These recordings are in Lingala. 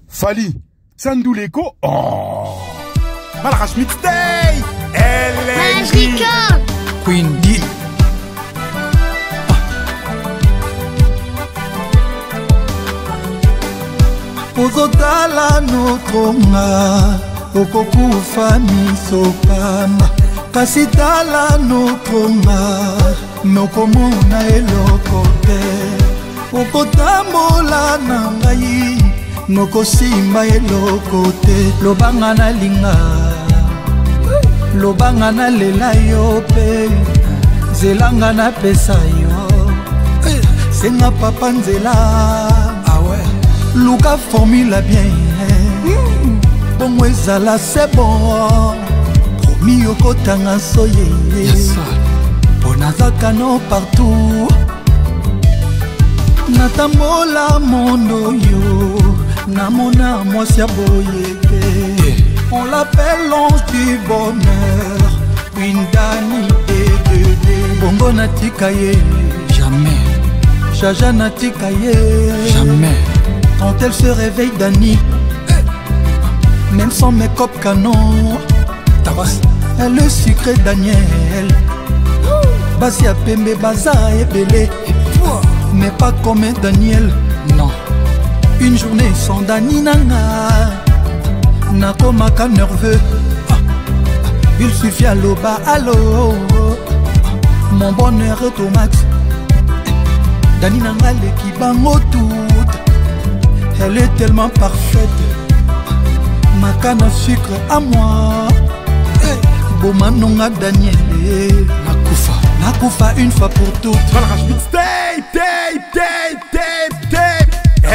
Fali, Sandouleko, oh, Malakas Mixtape, Magica, Queen D. Ozotala notronga, okokufa misopamba. Kasi tala notronga, nokomona eloko te. Okotambola na ngai, nokosimba eloko te. Lobanga na linga, lobanga na lela yo pe. Zelanga na pesa yo, senga papa nzela. Ah ouais, Luka formule bien, bongo ezala c'est bon. Promis okotanga soye, ponazaka no partout. Natambola mondo yo, namona mwasi ya boyeke. On l'appelle l'ange du bonheur, une Dani et Dédé. Bongo natika ye, jamais. Jaja natika ye, jamais. Quand elle se réveille Dani, même sans make-up canon, elle le sucré Daniel. Basi ya pembe baza ebele, mais pas comme Daniel. Non. Une journée sans Dani nanga, nakomaka nerveux. Il suffit à l'oba, allô. Mon bonheur est au max. Dani nanga l'équibango tout. Elle est tellement parfaite. Ma canne à sucre à moi. Bomanonga Daniel. Nakufa. Nakufa une fois pour toutes. Malakas Mixtape, tape.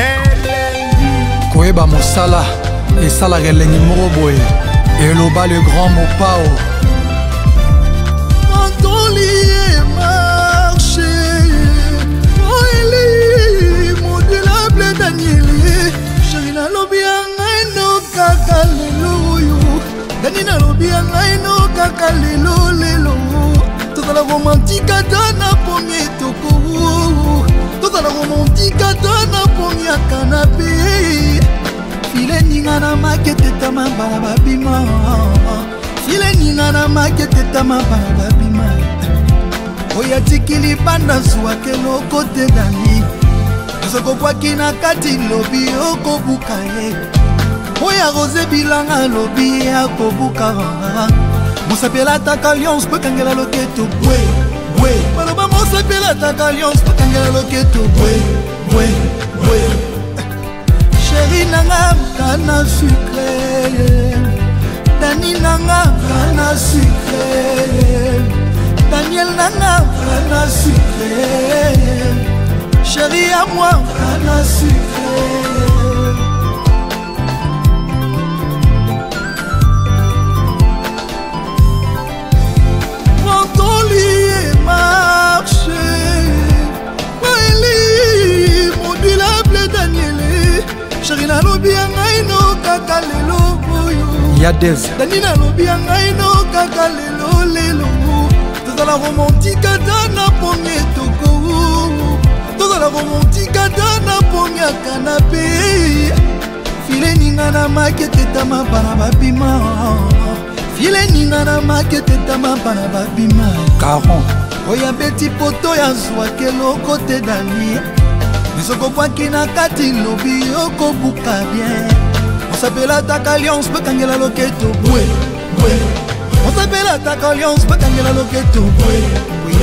Koeba Mosala et Sala Relengi Moroboe. Et Loba le grand Mopao. Antoli est marché. Oh Eli, modulable Daniel. Sharina Lobianga no kakalelo. Danina Lobianga no kakalelo lelo. Toute la romantique dana pomie toko. Toute la romantique dana pomie à canapé. File ningana makete tama babima. File ningana makete tama babima. Oya tikili panda suake no kote Dani. Soko kwa kina kati lobi oko bukaye. Oya rose bilanga lobi akobuka. Mosapela taka alliance pe kangela loketo bwe. Maloba mosapela taka alliance pe kangela loketo bwe. Chéri nanga kana sucré. Dani nanga kana sucré. Daniel nanga kana sucré. Chéri à moi kana sucré. Sharina lobianga ino kakalelo boyo. Yadez Danina lobianga ino kakalelo lelo. Toza la romantique dana pomie toko. Toza la romantique dana pomie canapé. File ningana makete tama bana babima. File ningana makete tama bana babima. Caron oya beti poto ya zwake lokote Dani. Soko kwa kina kati lobi oko buka bien. On s'appelle attaque alliance pe kangela loketo bwe. On s'appelle attaque alliance pe kangela loketo bwe.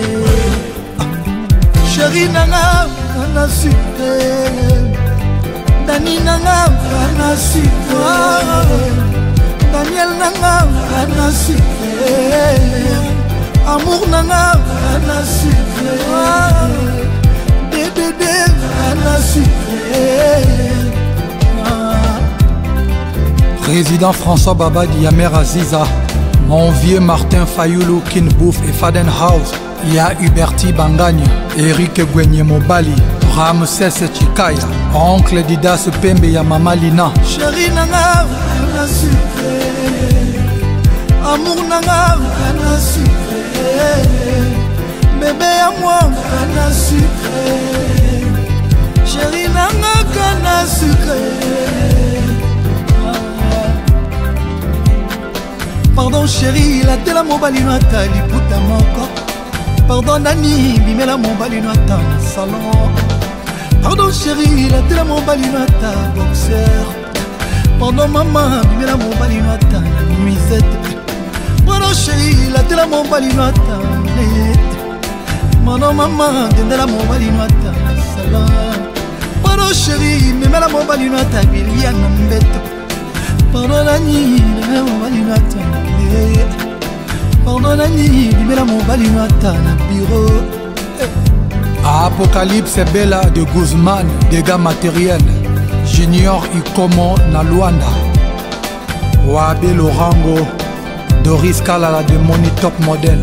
Chéri nanga kana sucré. Dani nanga kana sucré. Daniel nanga kana sucré. Amour nanga kana sucré. Président François Babadi Yamer Aziza, mon vieux Martin Fayoulou, Kinbouf et Fadenhouse, il y a Huberti Bangagne, Eric Gwenye Mobali, Ramses Chikaya, oncle Didas Pembe ya Mama Lina. Chéri nanga kana sucré, amour nanga kana sucré, bébé à moi kana sucré. Chéri nanga kana sucré. Pardon chérie, la tela mobali no ata liputa moko. Pardon Nani, bimela mobali no ata na salon. Pardon chérie, la tela mobali no ata boxeur. Pardon maman, bimela mobali no ata na nuisette. Pardon chérie, la tela mobali no ata net. Pardon maman, dendela mobali no ata na salon. Pardon chérie, memela mobali no ata bilia na mbeto. Pardon Nani, bimela mobali no ata na Pardon Nani, bimela mobali no ata na bureau. Apocalypse Bella de Guzman, dégâts matériels. Junior Ikomo na Luanda. Wabe Lorango, Doris Kalala de Money Top Model.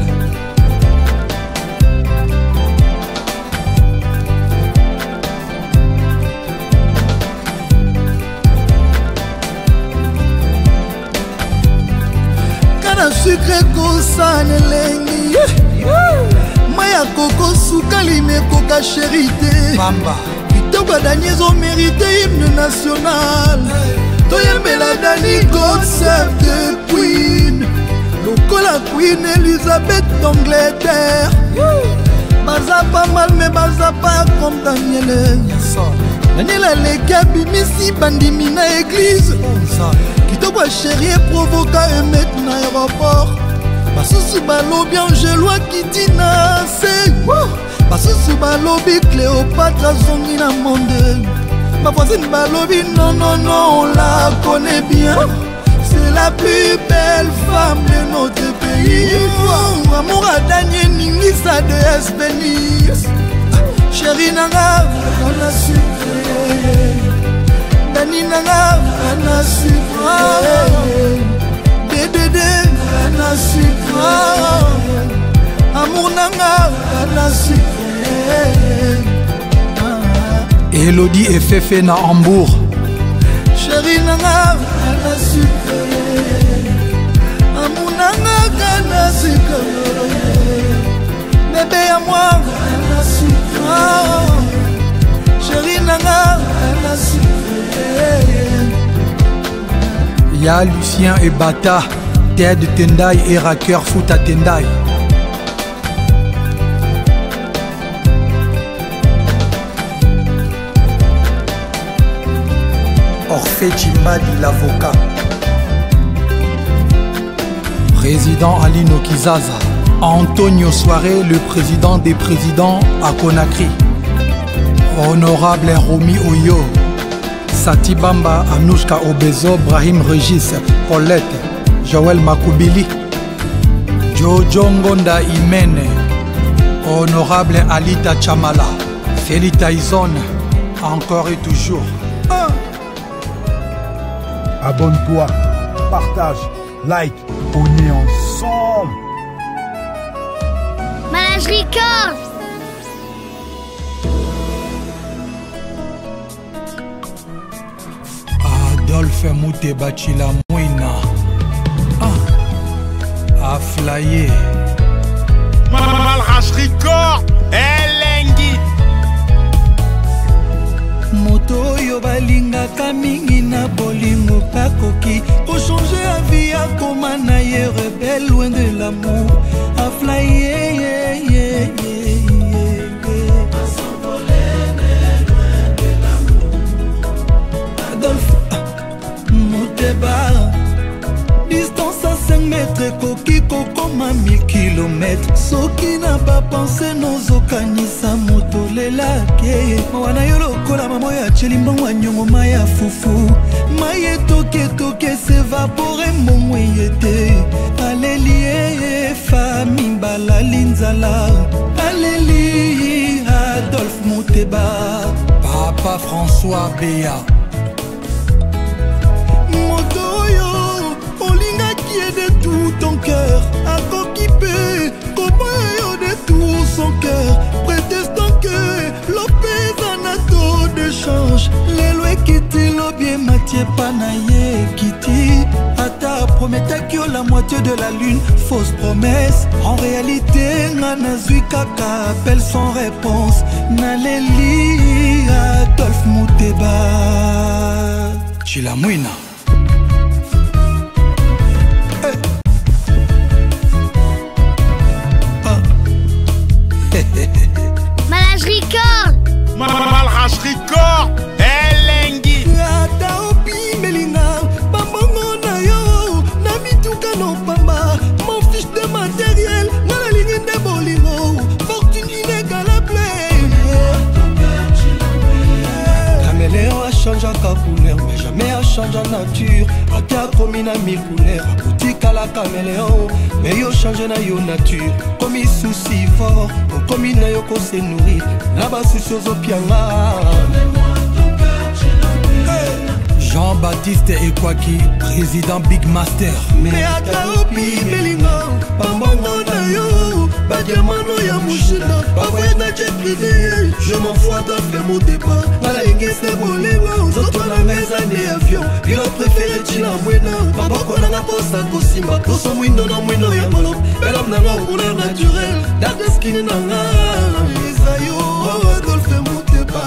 Kana sucre kosana lengi. Maya koko sukali me koka chérité. Bamba. Kitoko Daniel ont mérité hymne national. Toyembela Dani God save the Queen. Lokola Queen Elizabeth d'Angleterre. Baza pas mal mais baza pas comme Daniel. Daniel a les kabimisi bandimi na église. Kitoko chérie provoca emet na aéroport. Basusu balobi Angelois Kitina se. Basusu balobi Cléopâtre zongi na monde. Ma voisine balobi non non non on la connaît bien. C'est la plus belle femme de notre pays. Amour à Daniel Ningisa de Espénis. Chérie nanga on a sucré. Dani nanga on a sucré. Dédé on a sucré. Amour nanga on a sucré. Elodie et Fefe na Hambourg. Chérie nanga on a sucré. Amour nanga on a sucré. Bébé à moi on a sucré. Chérie nanga on a sucré. Ya Lucien et Bata, Ted Tendai et Racker Fouta Tendai. Orphée Chimbadi, l'avocat. Président Alino Kizaza. Antonio Soare, le président des présidents à Conakry. Honorable Romy Oyo. Sati Bamba, Anouchka Obezo, Brahim Regis, Paulette, Joël Makoubili, Jojo Ngonda Imene, Honorable Alita Chamala, Félita Izone, encore et toujours. Abonne-toi, partage, like, on est ensemble. Manage Records. Adolphe Mouteba Chila Mouina. A flyer. Malrach Record, Elengi. Moto yo balingaka mingi na bolingo kakoki. Pour changer la vie à koma na ye rebelle loin de l'amour. A flyer. Adolphe Mouteba. Distance à 5 mètres, koki kokoma 1000 km. Soki na pas pensé nozokanisa moto lelake. Wana yo lokola mamo ya chelimbo wanyongo maya fufu. Maye toke toke s'évapore mon yete. Alléluia famille balalinzala. Alléluia Adolphe Mouteba. Papa François Béa. De tout ton cœur, à coquipé, comment de tout son cœur, prétestant que l'opé anato de change, les lois qui t'y l'obie matière panaye qui t'y ata promettait que la moitié de la lune, fausse promesse, en réalité, nanazui kaka appelle sans réponse, naleli Adolphe Mouteba. Chilamouina. changeaka couleur mais jamais a change nature. Ate akomi na mille couleurs akotikala caméléon mais yo change na yo nature. Komi souci fort okomi na yo kose nourrir na basusi ozopianga. Jean-Baptiste Ekwaki, président Big Master. Mais ata opi belinga pambongo na yo badiamano ya mushina bavoye na jet privé. Je m'en fous à faire mon débat nala ingese bolingo zoto na meza ne avion bilo préféré china mwena maboko na nga posa kosimba toso mwindo na mwino ya molo belam na nga couleur naturelle dark skin na nga Isayo Adolphe Mouteba.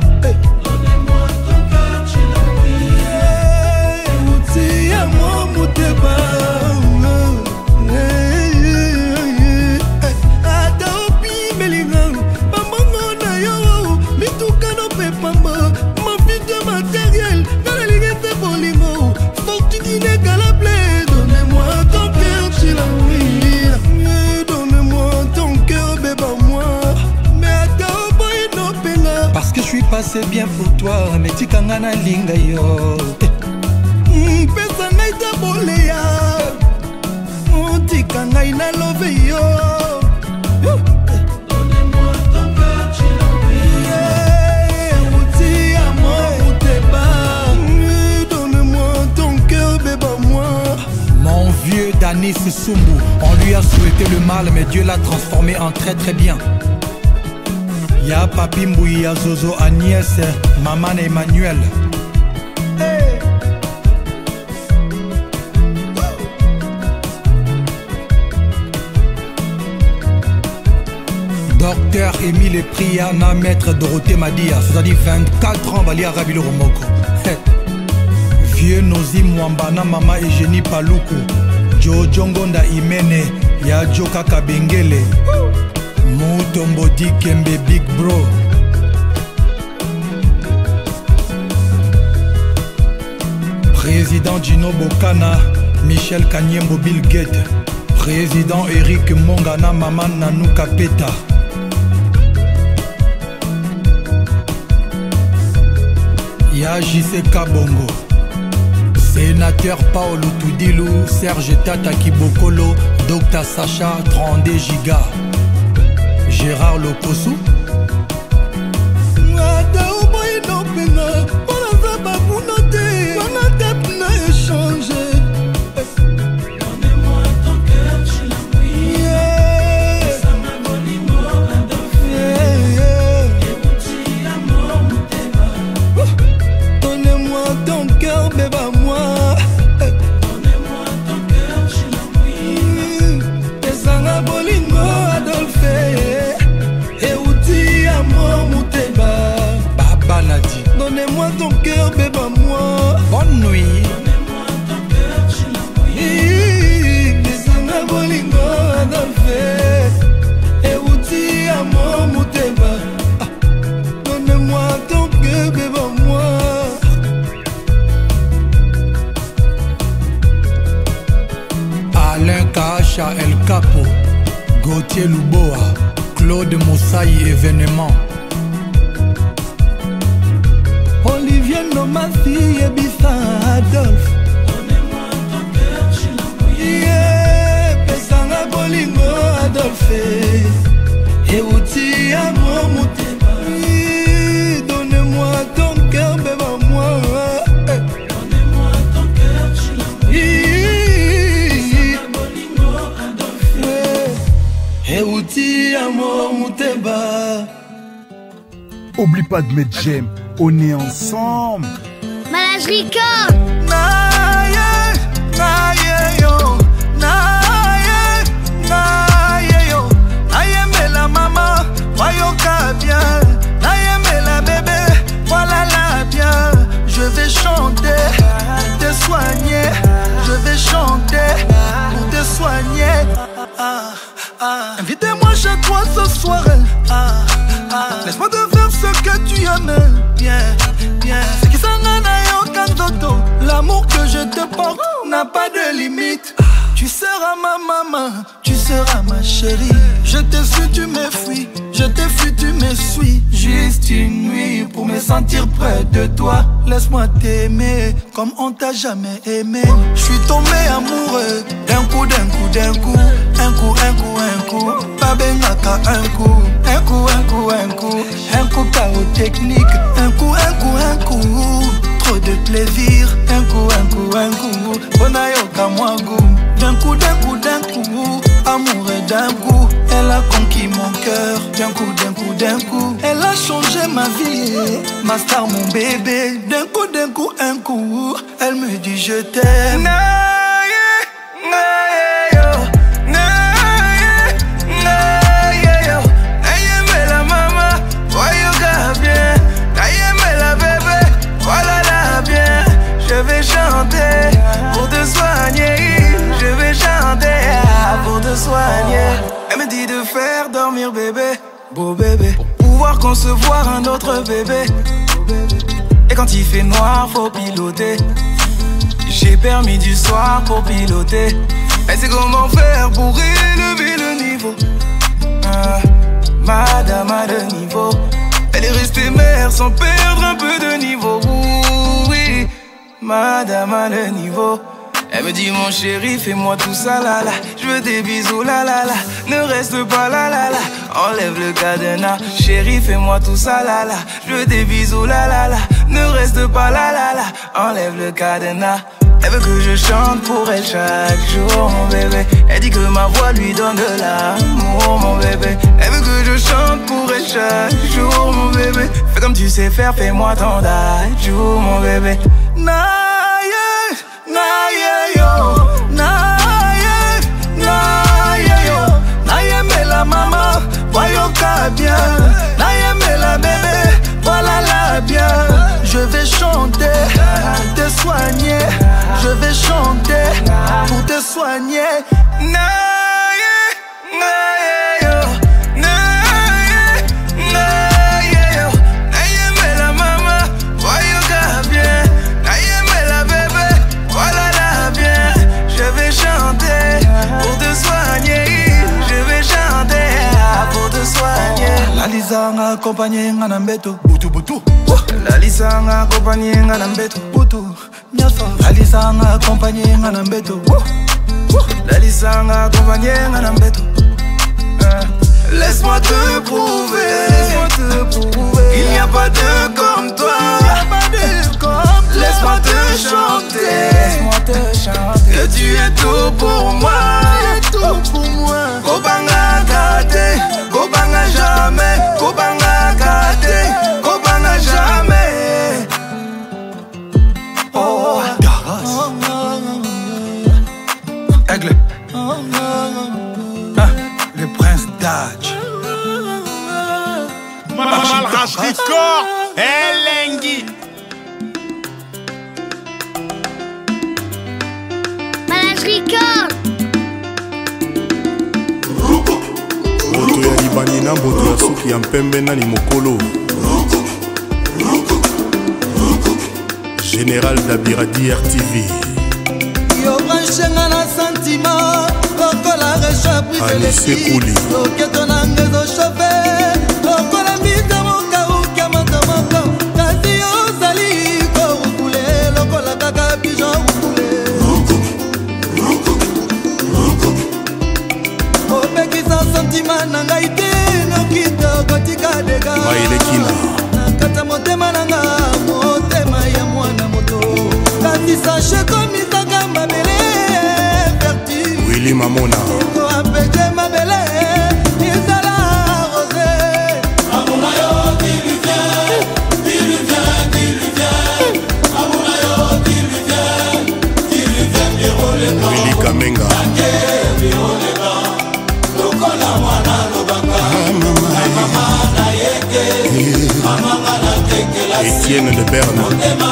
Parce que je suis passé bien pour toi, mais tu kanga na linga yo. Pesa ngai ta boleya, tika ngai na love yo. Donnez-moi ton cœur, donne-moi ton cœur, bébé moi. Mon vieux Danis Sumbu, on lui a souhaité le mal, mais Dieu l'a transformé en très très bien. Ya Papi Mbouy, ya Zozo Agnès, Maman Emmanuel. Hey. Docteur Émile Priana, maître Dorothée Madia, c'est-à-dire 24 ans, Bali Arabilo Romoko. Hey. Vieux Nozi Mwambana, Mama Eugénie Paluku, Jojo Ngonda Imene, ya Joka Kabengele. Mutombo Dikembe Big Bro. Président Gino Bokana, Michel Kanyembo Bill Gates. Président Eric Mongana, Maman Nanou Kapeta. Ya JC Kabongo. Sénateur Paolo Toudilou, Serge Tata Kibokolo, Dr Sacha 32 Giga. Gérard Lokosu. Donnez-moi ton cœur, tu l'as mouillé. Ça m'a volé mon Donnez-moi ton cœur, bébé moi. Donnez-moi ton cœur, tu l'as mouillé. Et ça m'a volé mon Adolphe. Donnez-moi ton cœur, bébé moi. Bonne nuit. Donnez-moi ton cœur, tu l'as mouillé. Desanga bolingo Adolphe. Et outi amour mouteba. Donnez-moi ton cœur, bébé moi. Alain Kacha El Capo, Gauthier Luboa, Claude Moussaï événement. Olivier Nomasi et Bissa Adolphe. Donnez-moi ton cœur, tu l'as mouillé. Pesanga bolingo Adolphe. Et outi amour mouteba. Donnez-moi ton cœur, bébé moi. Donnez-moi ton cœur, tu l'as mouillé. Pesanga bolingo Adolphe. Et outi amour mouteba. Oublie pas de mettre j'aime. On est ensemble. Malage Rico. La maman, voyons bien. La bébé, voilà la bien. Je vais chanter, te soigner. Je vais chanter pour te soigner. Invitez-moi chez toi ce soir. Laisse-moi te faire ce que tu aimes. Bien, bien. C'est qui s'en a aucun toto. L'amour que je te porte n'a pas de limite. Tu seras ma maman, tu seras ma chérie. Je te suis, tu me fuis. Je t'ai fui, tu me suis. Juste une nuit pour me sentir près de toi. Laisse-moi t'aimer comme on t'a jamais aimé. Je suis tombé amoureux d'un coup, d'un coup, d'un coup. Un coup, un coup, un coup. Pas benaka un coup. Un coup, un coup, un coup. Un coup chaos technique. Un coup, un coup, un coup. Trop de plaisir. Un coup, un coup, un coup. Bonayoka moi goût. D'un coup, d'un coup, d'un coup. Amoureux d'un coup. Elle a conquis mon cœur. D'un coup, d'un coup, d'un coup. Elle a changé ma vie. Ma star, mon bébé. D'un coup, un coup. Elle me dit je t'aime. Je vais chanter pour te soigner. Je vais chanter pour te soigner. Elle me dit de faire dormir bébé, beau bébé, pour pouvoir concevoir un autre bébé. Et quand il fait noir, faut piloter. J'ai permis du soir pour piloter. Elle sait comment faire pour élever le niveau. Madame a le niveau. Elle est restée mère sans perdre un peu de niveau. Oui, madame a le niveau. Elle me dit mon chéri, fais-moi tout ça là là. Je veux des bisous là là là. Ne reste pas là là là. Enlève le cadenas. Chéri, fais-moi tout ça là là. Je veux des bisous là là là. Ne reste pas là là là. Enlève le cadenas. Elle veut que je chante pour elle chaque jour, mon bébé. Elle dit que ma voix lui donne de l'amour, mon bébé. Elle veut que je chante pour elle chaque jour, mon bébé. Fais comme tu sais faire, fais-moi ton dadju, mon bébé. Naye, naye yo, naye, naye yo. Naye me la maman, voyoka bien. Naye me la bébé, voilà la bien. Je vais chanter pour te soigner. Je vais chanter pour te soigner. Naye, naye yo, naye, naye yo. Naye me la maman, voyoka bien. Naye me la bébé, voilà la bien. Je vais chanter pour te soigner. Je vais chanter pour te soigner. La Lisa m'a accompagné en ambeto. Boutou boutou. La Lisa m'a accompagné en ambeto. Boutou. La Lisa m'a accompagné en ambeto. La Lisa m'a accompagné en ambeto. Laisse-moi te prouver, il n'y a pas de comme toi. Laisse-moi te chanter, que tu es tout pour moi. Kobanga kate, kobanga jamais, kobanga kate, kobanga jamais. Oh, Aigle. Le prince d'Adj. Malrach Record, Elengi. Malrach Record. Moto ya libani na mboto ya suki ya mpembe nani mokolo. Général Dabiradi RTV. Yo branchenga na sentiment. Lokola recha privilégié. Loketo na ngezo chauffé. Lokola mbita moka ukia motomoko. Kasi ozali ko rukule. Lokola kaka pigeon rukule. Opekisa sentiment na ngai te. Nokito kotika dega. Maelekina. Nakata motema nanga. Motema ya mwana moto. Kasi sache komisaka mabele. Willy Mamona. Willy Kamenga. Etienne de Berne.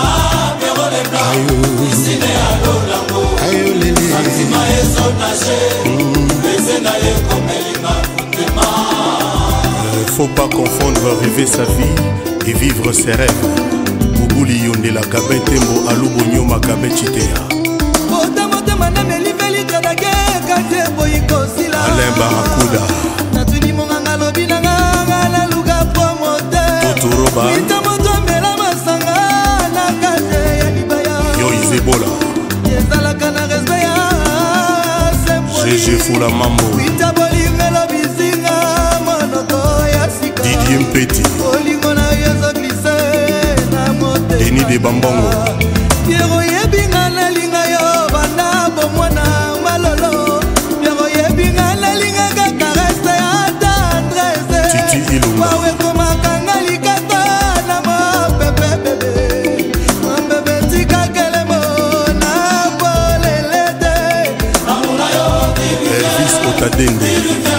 Faut pas confondre rêver sa vie et vivre ses rêves. Boubouli Yonde la Gabin Tembo Alubo Nyoma Gabin Chitea. Alain Barakuda. Maloba Yo Izebola GG Fula Mambo Didier Mpeti Denis de Bambongo Piero yebinga na linga yo banda bomwana malolo Piero yebinga na linga ka caresse ya tendresse Titi Ilunga Wawe koma kangali kata na mo bebe bebe Mo bebe tika kelemo na bolelete Amuna yo Elvis Otadende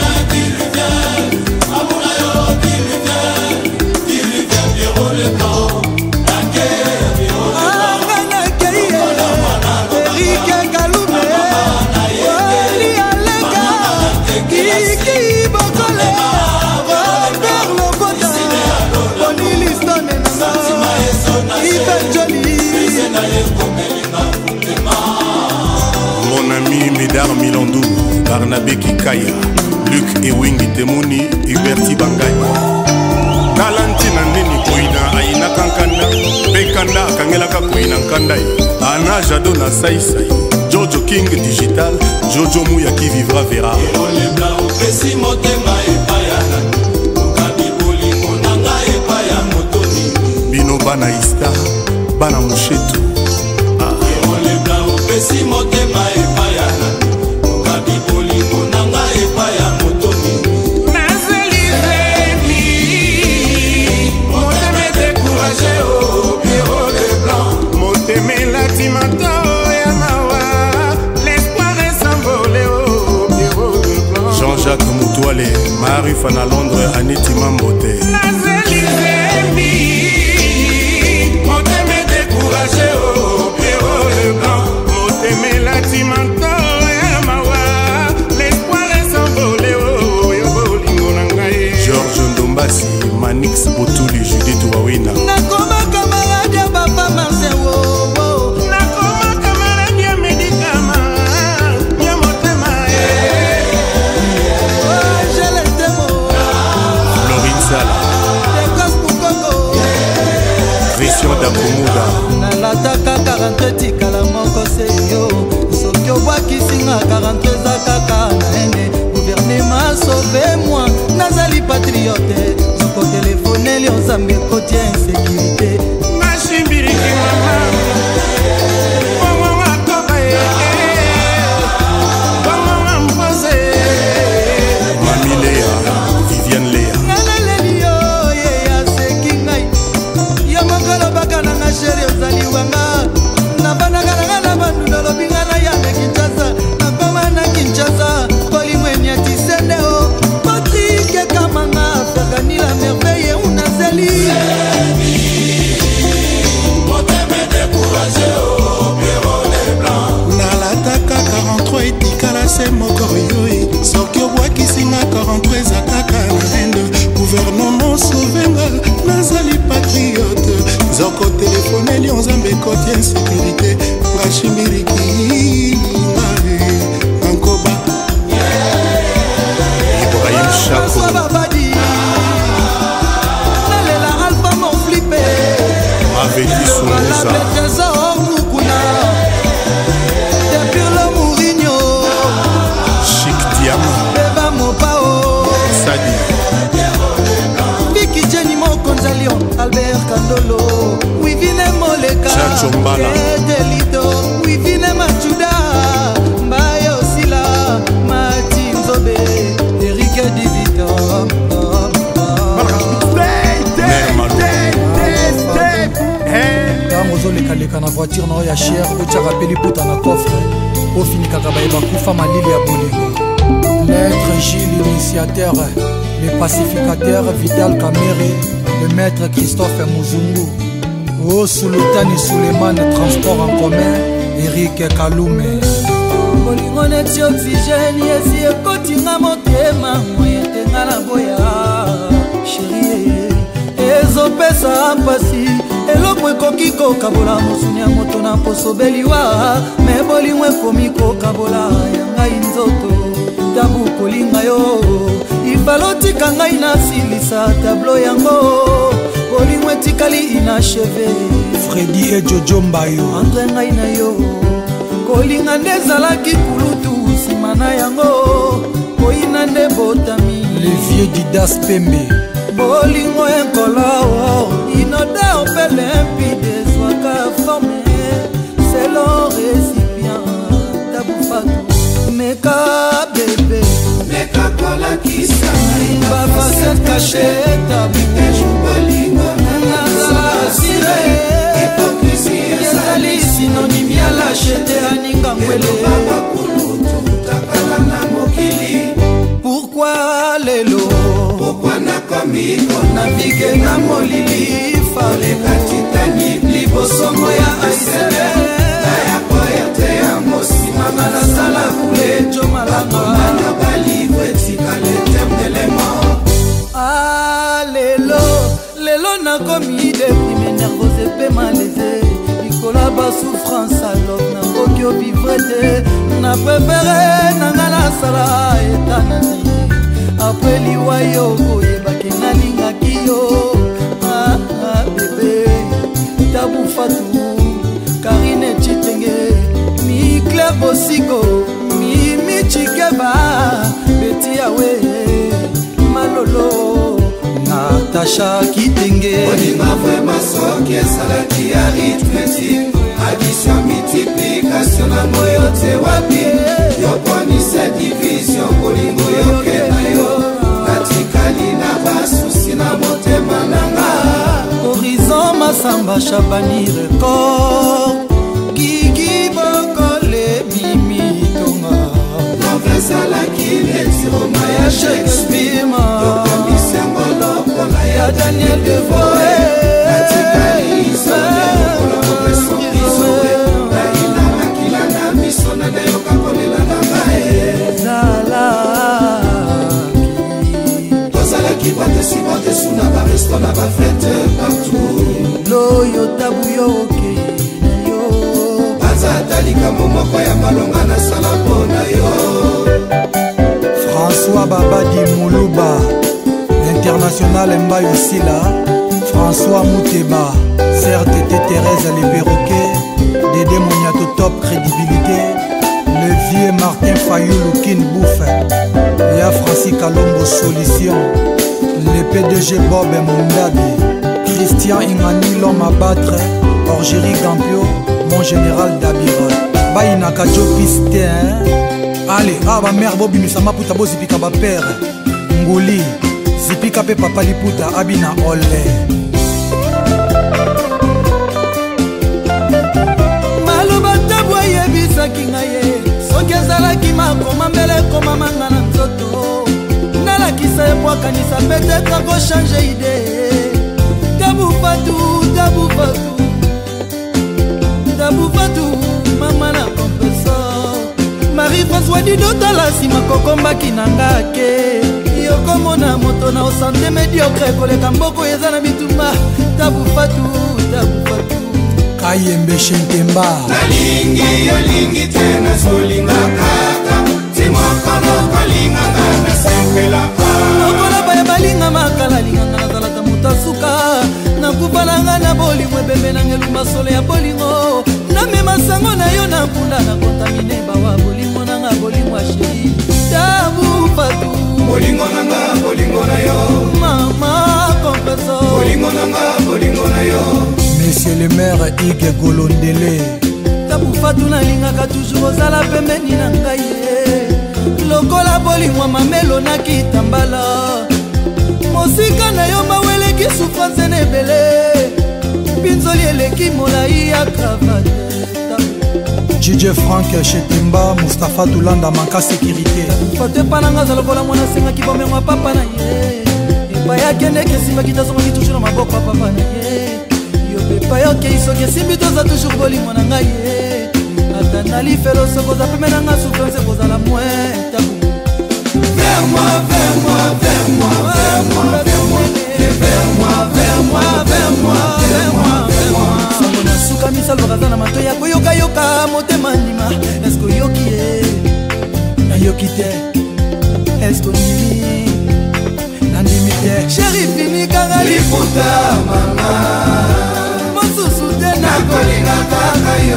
Mon ami Médard Milandou, Barnabé Kikaya, Luc Ewing Temuni, Huberti Bangay. Talantina Neni Koina, Aina Kankanda, Bekanda, Kangelaka Koina Kandai, Anna Jadona Saïsaï, Jojo King Digital, Jojo Mouya qui vivra verra. Bino Banaïsta, Bana Mouchetou. Pesi motema epayana Okabi bolingo nanga epaya motoni Nazeli remi Moteme découragé au bureau de blanc Moteme latimato ya mawa L'espoir est s'envolé au bureau de blanc Jean-Jacques Moutouale, Marie Fana Londres, Aneti Mambote Nazeli remi Moteme découragé au bureau de blanc Moteme latimanto ya mawa L'espoir est s'envolé oh yo bolingo nangaye Georges Ndombasi, Manix Botuli, Judith Wawina Nakoma camarade ya papa Marcel wo Nakoma camarade ya Medikama ya motema Je l'aime Florine Sala Tekos Pukoko Christian Dakomuda Nalataka 40 tikala moko seyo Soki obwakisinga 40 eza kaka na ende Gouvernement sauve-moi Nazali patriote Zoko telefoneli ozambe koti ya insécurité Mashimbiriki mama Mama wakoba Mama mpoze Mami Léa, Viviane Léa Naleleli yo ye ya seki ngai Yo mokolo baka na nga sheri ozali wanga Nabanaka na nga na bandu lolobi nga na yande Kinshasa Nakoma na Kinshasa Kolimweni ati sende o Patrick Kamanga Fergani la merveille unazeli Moteme découragé au bureau de blanc nalataka 43 etikala se moko yoye soki obwakisinga 43 eza kaka na ende gouvernement sauvenga nazali patriote nzoko telefoneli onzambe koti ya insécurité ngashimbiliki ngae nankoba Ibrahim Chako François Babadi Nalela Alpha mon flippé Maveti Sourouza Trésor Mukuna Depuis le Mourinho Chic Diama Beba Mopao Sadi Vicky Jenny Mokonza Lyon Albert Kandolo Wivine Moleka Chacho Mbala Delito Wivine Machuda Mbaye Osila Martin Zobe Eric Divito Mère Malou ntango ozolekaleka na voiture na oyo ya cher otiaka mpe liputa na coffre ofinikaka bayeba kufa malili ya bolingo maître Gilles initiateur le pacificateur Vidal Kameri le maître Christophe Muzungu o Sultani Suleiman transport en commun Eric Kalume bolingo neti oxygène yesi ekotinga motema moye tenga na boya sheri ezopesa mpasi eloko ekoki kokabola mosuni ya moto na posobeliwa me bolingo ekomi kokabola ya ngai nzoto tabu kolinga yo ifalotika ngai nasilisa tablo yango bolingo etikali inachevé. Freddy et Jojo Mbayo andre ngai na yo kolinga nde ezalaki kulutu nsima na yango koyina nde botami le vieux Didas Pembe bolingo enkolo inode mpe limpide zwaka forme selon récipient tabufatu meka bebe meka kolakisa bafasete cache tabu ezali sinonime ya lachete aninga ngwele pourkui lelo navige na molili faleka titanic libosongo ya aisele mama nasala kule jo malanga lelo nakomi deprime nervose mpe malaise likola basouffrance alor nakoki ovivre te na prefere nanga nasala etanani apres liwa yo koyebaki nalingaki yo bebe tabufatu karine chitenge mi claire bosigo mi chikeba beti yawe malolo Natacha Kitenge Olinga vraiment soki esalaki arithmétique addition multiplication na moyo te wapi yoponisa division bolingo yoke na yo natikali na basusi na motema nanga Horizon Masamba Chabani record Gigi Bokole Mimi Tonga Novresalaki netiroma ya Shakespeare ya Daniel Defoe natikali isole okola mpeso naina makila na miso na nayoka kolela na ngae tozalaki batesu na baresto na bafete partout loyo tabu yo okei na yo baza atalikambo moko ya malonga na sala mpo na yo François Babadi Moulouba International Mbayo Sila François Mouteba CRTT Thérèse Les Perroquets Dédé Moniato Top Crédibilité le vieux Martin Fayoulou Kin Bouffe Léa Francis Kalombo Solution le PDG Bob Mondabi Christian Ingani l'homme à battre Orgerie Gampio mon général Dabira Bainaka Joe Pistin allez ba mère Bobi Misama Puta Bozipika ba père Ngoli Zipika pe papa liputa abina ole maloba tabu ayebisaki ngai ye soki ezalaki makoma mbele ekomamanga na nzoto nalakisa ebwakanisa petetre akochange ide tabufatu mama na kompeso Marie-François didotala nsima kokombaki na ngake yokomona moto na osante mediocre koleka mboko eza na bitumba tabufatu Kayembe Shentemba nalingi yolingi te nazolinga kaka timokono kolinganga nasepela lokola baya balinga makala linganga nazalaka moto asuka nakubalanga na bolingo ebembe nanga elumba solo ya bolingo namema sango na yo na nkunda na kontamine bawa bolingo nanga bolingo asheri tabufatu bolingo nanga bolingo na yo mama kompeso bolingo nanga bolingo na yo Monsieur le maire Ige Golondele tabufatu nalingaka toujours ozala pembeni na ngai lokola bolingo mamelo nakitambala mosika na yo maweleki souffrance na ebele mpinzoli eleki molai ya cravate DJ Frank Chetemba Mustapha Tulanda manka sécurité fate pananga za lokola mwana asengaki bomengo ya papa na ye epai akendeki esimbaki tazongaki toujours na maboko ya papa na ye yo pepa yokei soki esimbi toza toujours bolingo na ngai ye ata nalifelo soko oza peme nanga souffrance ekozala moins tabu vers moi, vers moi, vers moi, vers moi, vers moi, vers moi, vers moi, vers moi, vers moi, vers moi. sango na suka misalo bakaza na mato ya koyokayoka motema ndima eske oyoki ye nayoki te eske ondimi nandimi te sheri finikanga liputa mama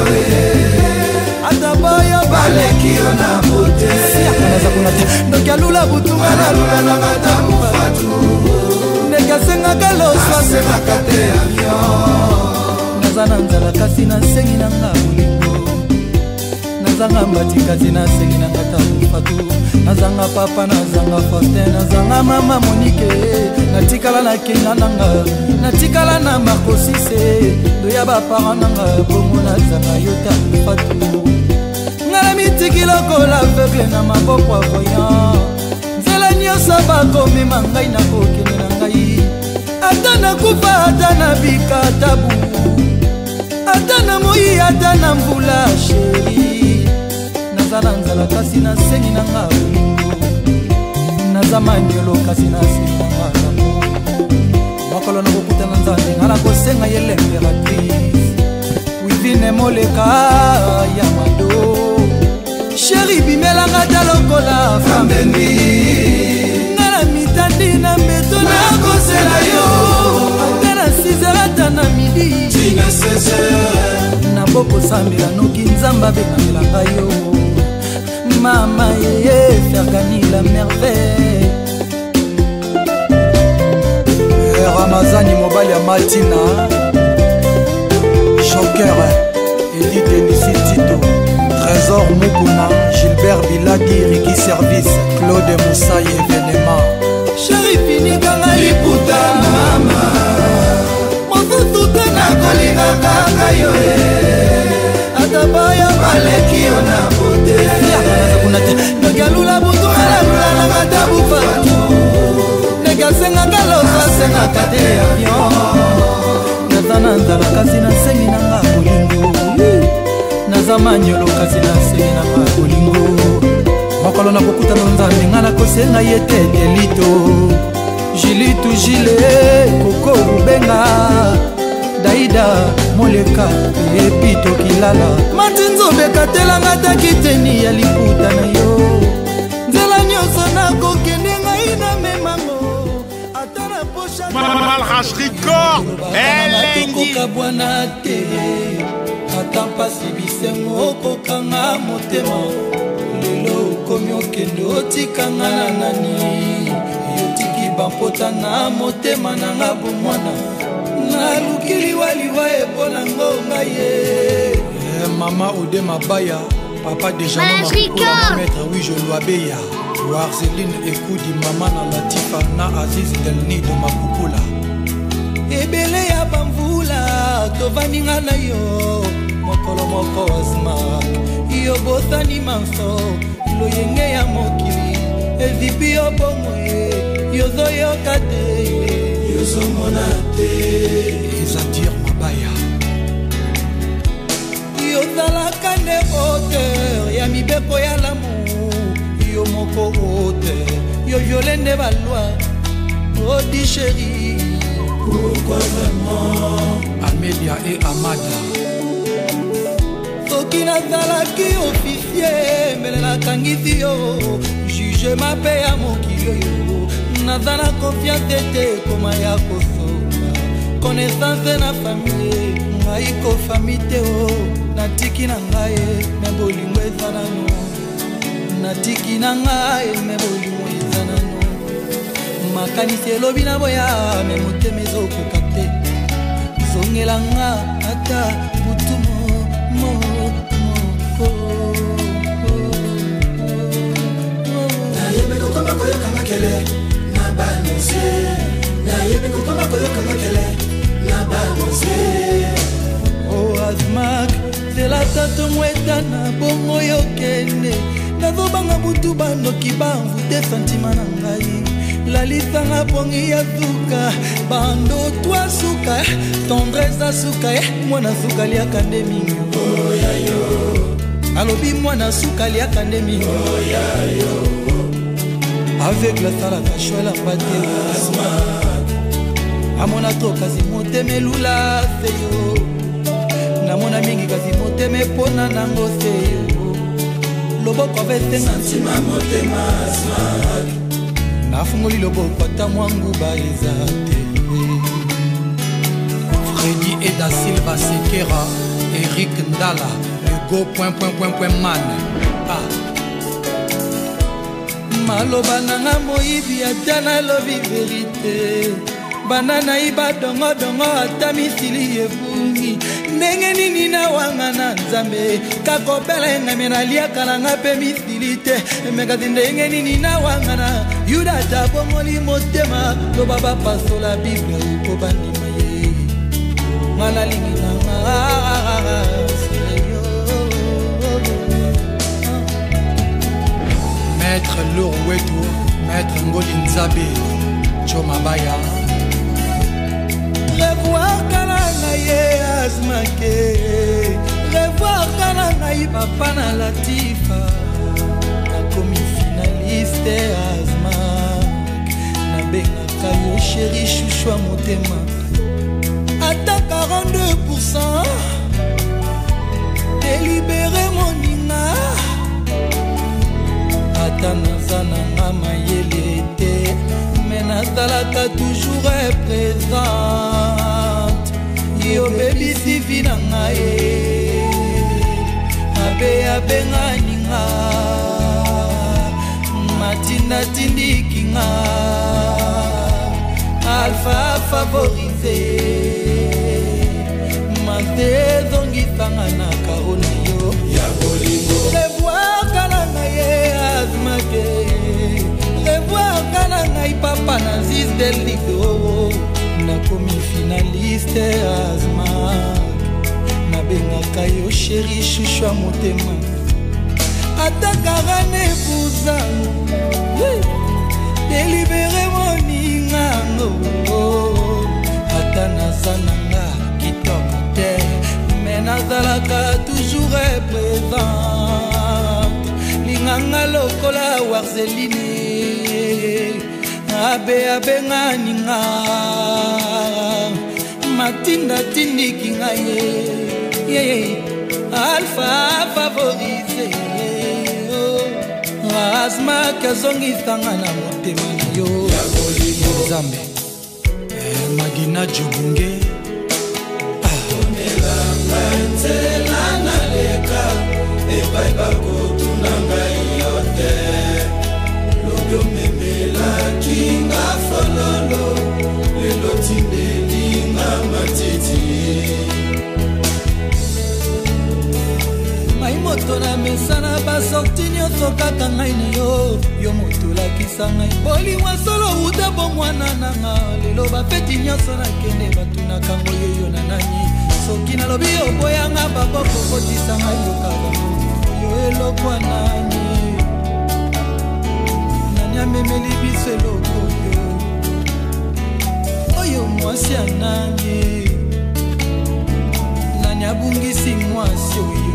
yo atabaya baleki yo na bote ndoki alula butunga nalula na madamu fatu ndenge asengaka loso asengaka te avion naza na nzala kasi nasengi nanga bolingo nazanga mbati kasi nasengi nanga tabu fatu nazanga papa nazanga Faustin nazanga mama Monique natikala na kinga nanga natikala na makosise doya bapara nanga bongo nazanga yo tabu fatu ngala mitiki lokola aveugle na maboko avoyant nzela nyonso bakomema ngai na kokende na ngai ata nakufa ata nabika tabu ata na moi ata na mvula sheri naza na nzala kasi nasengi nanga bolingo naza manyolo kasi nasengi nanga lamo mokolo na kokuta na nzambe nga na kosenga ye l'impératrice wivine moleka ya mado sheri bimelanga ta lokola fambeni nga na mitandi na mbeto nakosela yo ata na 6h ata na midi tina 16h nabokosambela noki nzambe abengamelanga yo mama yeye fergani la merveille Ramazani mobali ya Matina Joker Edith Nissi Tito Trésor Mukuna Gilbert Biladi Riki Service Claude Moussaï événement Chéri fini kanga liputa mama mosusuka nakolinga kaka yo atabaya baleki yo na bote nagalula butu alalula na matabu fatu negasengaka loso asengaka te avion naza na nzala kasi nasengi nanga bolingo naza manyolo kasi nasengi nanga bolingo mokolo na kokuta na nzambe nga nakosenga ye te delito jilitu jile koko rubenga daida moleka epito kilala matinzobe katelanga takiteni ya liputa na yo nzela nyonso nakokende ngai na memango ata na posha Malras Record elengi bwana te ata mpasi bisengo okokanga motema lelo okomi okende otikanga na nani yotiki bampota na motema nanga bomwana naluki liwaliwa epona ngonga ye mama ode mabaya papa déjà maître oui je lois beya Warzeline ekudi mama na Latifa na Aziz Delni de Makukula ebele ya bamvula tovaninga na yo mokolo moko asma yo botani manso loyenge ya mokili evipi yo bongo ye yozoyoka te yozomona te ezadir mabaya yozalaka nde auteur ya mibeko ya lamour yo moko auteur yo viole nde balwa odi chéri pourquoi vraiment Amélia et Amada soki nazalaki officier mbele nakangisi yo juge mabe ya mokili oyo naza na confiance ete koma ya kosomba connaissance na famille ngai kofami te o natiki na ngai me bolingo eza nano natiki na ngai me bolingo eza nano makanisi elobi na boya me motema ezokoka te zongelanga ata butumo moko nayebe kokoma koyoka makele na banose nayebe kokoma koyoka makele na banose o azmak zela tato mweta na bongo yokende nazobanga butu bandoki bamvute santima na ngai lalisanga pongi ya suka bando twa suka tendresse suka mwana suka liaka nde mingi alobi mwana suka liaka nde mingi aveugle asalaka shwela pate amona to kasi motema elula seyo namona mingi kasi motema epona nango seyo loboko avesenga ntima motema nafungoli loboko ata mwanguba eza te Fredi Eda Silva Sekera Eric Ndala, le go man. Ah. Maloba nanga moyibi atana lobi vérité. Banana iba dongo dongo ata misili ebungi. Ndenge nini na wanga na nzambe. Kakopela ngame na lia kalanga pe misili te. Mekati ndenge nini na wanga na. Yuda tabo moli motema. Lo baba paso la Bible uko bandima ye. Ngala lingi nanga. Maître Lourweto, Maître Ngoli Nzabe, Choma Baya. Revoir Kananaye Azmake, revoir Kananaye Papa na Latifa, na komi finaliste Azmak, na benga kayo chéri chouchou motema. Ata 42%, délibéré mon ina. Ata nazana nga mayele te, mais nazalaka toujours présente. Yo baby sivi na nga ye, abe abengani nga, matinda tindiki nga, alpha favorisé, mante zongisanga na kaona yo ya bolingo. Revoir kalanga ye azmake, revoir kalanga i papa na zis del lido. Na komi finaliste azmak, na bengaka yo chéri chouchou motema. Ata karane buzango, délibéré moningango. Ata nazananga kitoko te, mais nazalaka toujours présente. Linganga lokola warzeline, abe abengani nga, matinda tindiki nga ye, alpha favorisé. Azma kazongitanga na motema na yo Nzambe Magina Jobunge Onelanga nzela na leka epai bakotunanga yote Logo memela kinga fololo lelo tindelinga matiti Mai moto na mesana basorti nyonso kaka ngai na yo Yo moto lakisa ngai bolimwa solo uta bomwana nanga Lelo bafeti nyonso nakende batunaka ngo yo na nani Soki nalobi oboyanga baboko kotisa ngai yokaba Yo elokwa nani Nani amemeli biso eloko yo Oyo mwasi ya nani Nani abungisi mwasi oyo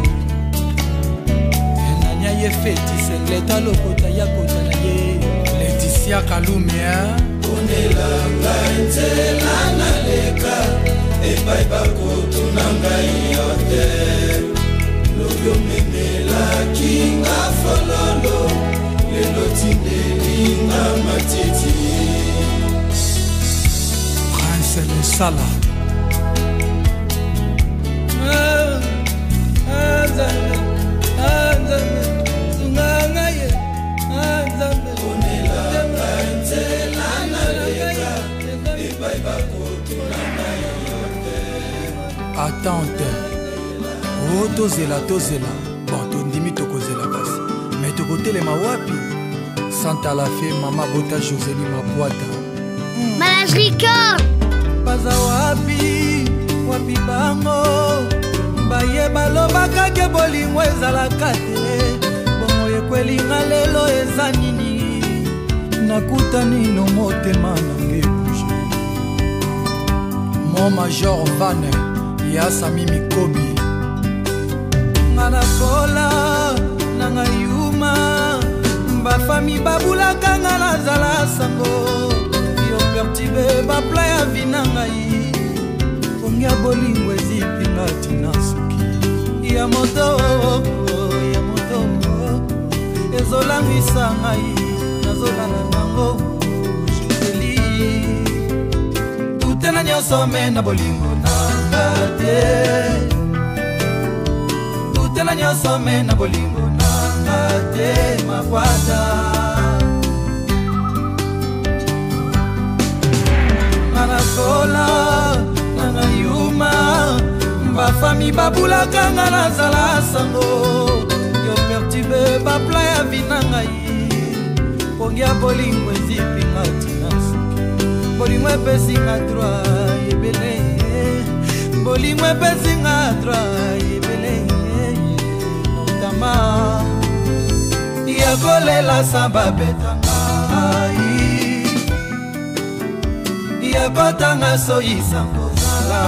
Ye feti sengleta lokota ya kota na ye Laetitia Kalume Onelanga nzela na leka epai bakotunanga yote Logo memela kinga fololo lelo tindelinga matiti Prince Lusala Attente Oh tozela Bon tondimi tokozela kasi Mais tokotelema wapi Santa la fe Mama Bota Joseli Mapuata Malagerie Corps Baza wapi bango Baye balobaka ke bolingo ezalaka te Bongo ekwelinga lelo eza nini Nakutani no motema nange bouge Mon Major Vane Yasa Mimi Kobi Ngana kola Nanga yuma Bafami babulaka ngana zala sango Yo pertibe bapla ya vinanga yi Kongia bolingo ezipinga tina suki Ya moto Ezolangwisa ngai Nazolana nango Joseli Tutena nyosome na bolingo nanga te motela nyonso me na bolingo nanga te mapwata nanakola nanga yuma bafami babulaka nga nazala sango yo perturbe bapla ya vina ngai pongi ya bolingo ezipinga tina soki bolingo epesinga droit ebele bolingo epesinga droit ebele notama ya kolela samba betangai ya kotanga soyisa kozala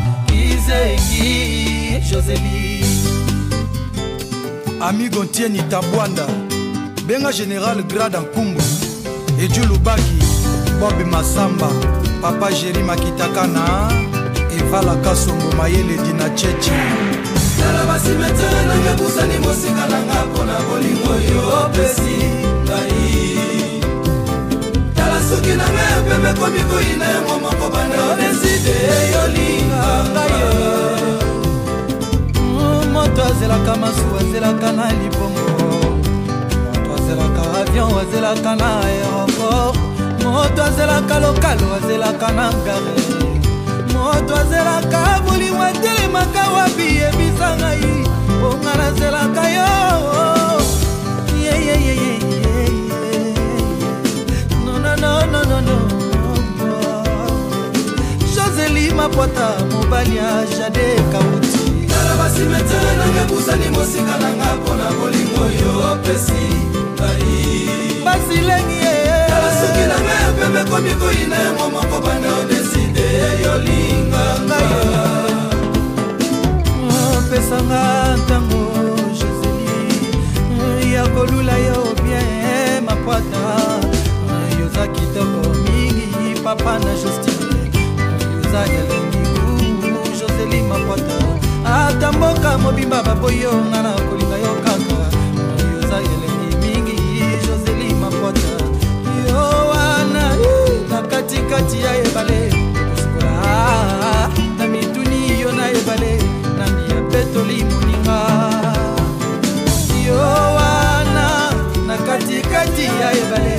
Kizengi Josélie Amigo Ntieni Tabwanda Benga Général Grade Nkumbu Eju Lubaki Bob Masamba Papa Jerry Makitakana Evala Kasongo Mayele Dina Chechi Nala basimete nanga busani mosika nanga pona bolingo yo pesi ngai Nala suki nanga pembe komiko ina momoko banda odeside yo linga ngai Moto azelaka masu azelaka na libongo Moto azelaka avion azelaka na aéroport Moto azelaka lokalo azelaka na gare Moto azelaka bolingo atelemaka wapi yebisa ngai Ponga nazelaka yo No Josélie Mapwata mobali ya Jade Kauti Nala basimete nanga busani mosika nanga pona bolingo yo pesi ngai Basilengi Nala suki nanga pembe komiko ina momoko banda odeside yo linga ngai Pesanga ntango Josélie ya kolula yo bien Mapwata yoza kitoko mingi papa na Justine yoza elengi Josélie Mapwata ata mboka mobimba baboyo nga na kolinga yo kaka yoza elengi mingi Josélie Mapwata yo wana na katikati ya ebale kosukola na mituni yo na ebale nandi ya petoli moninga yo wana na katikati ya ebale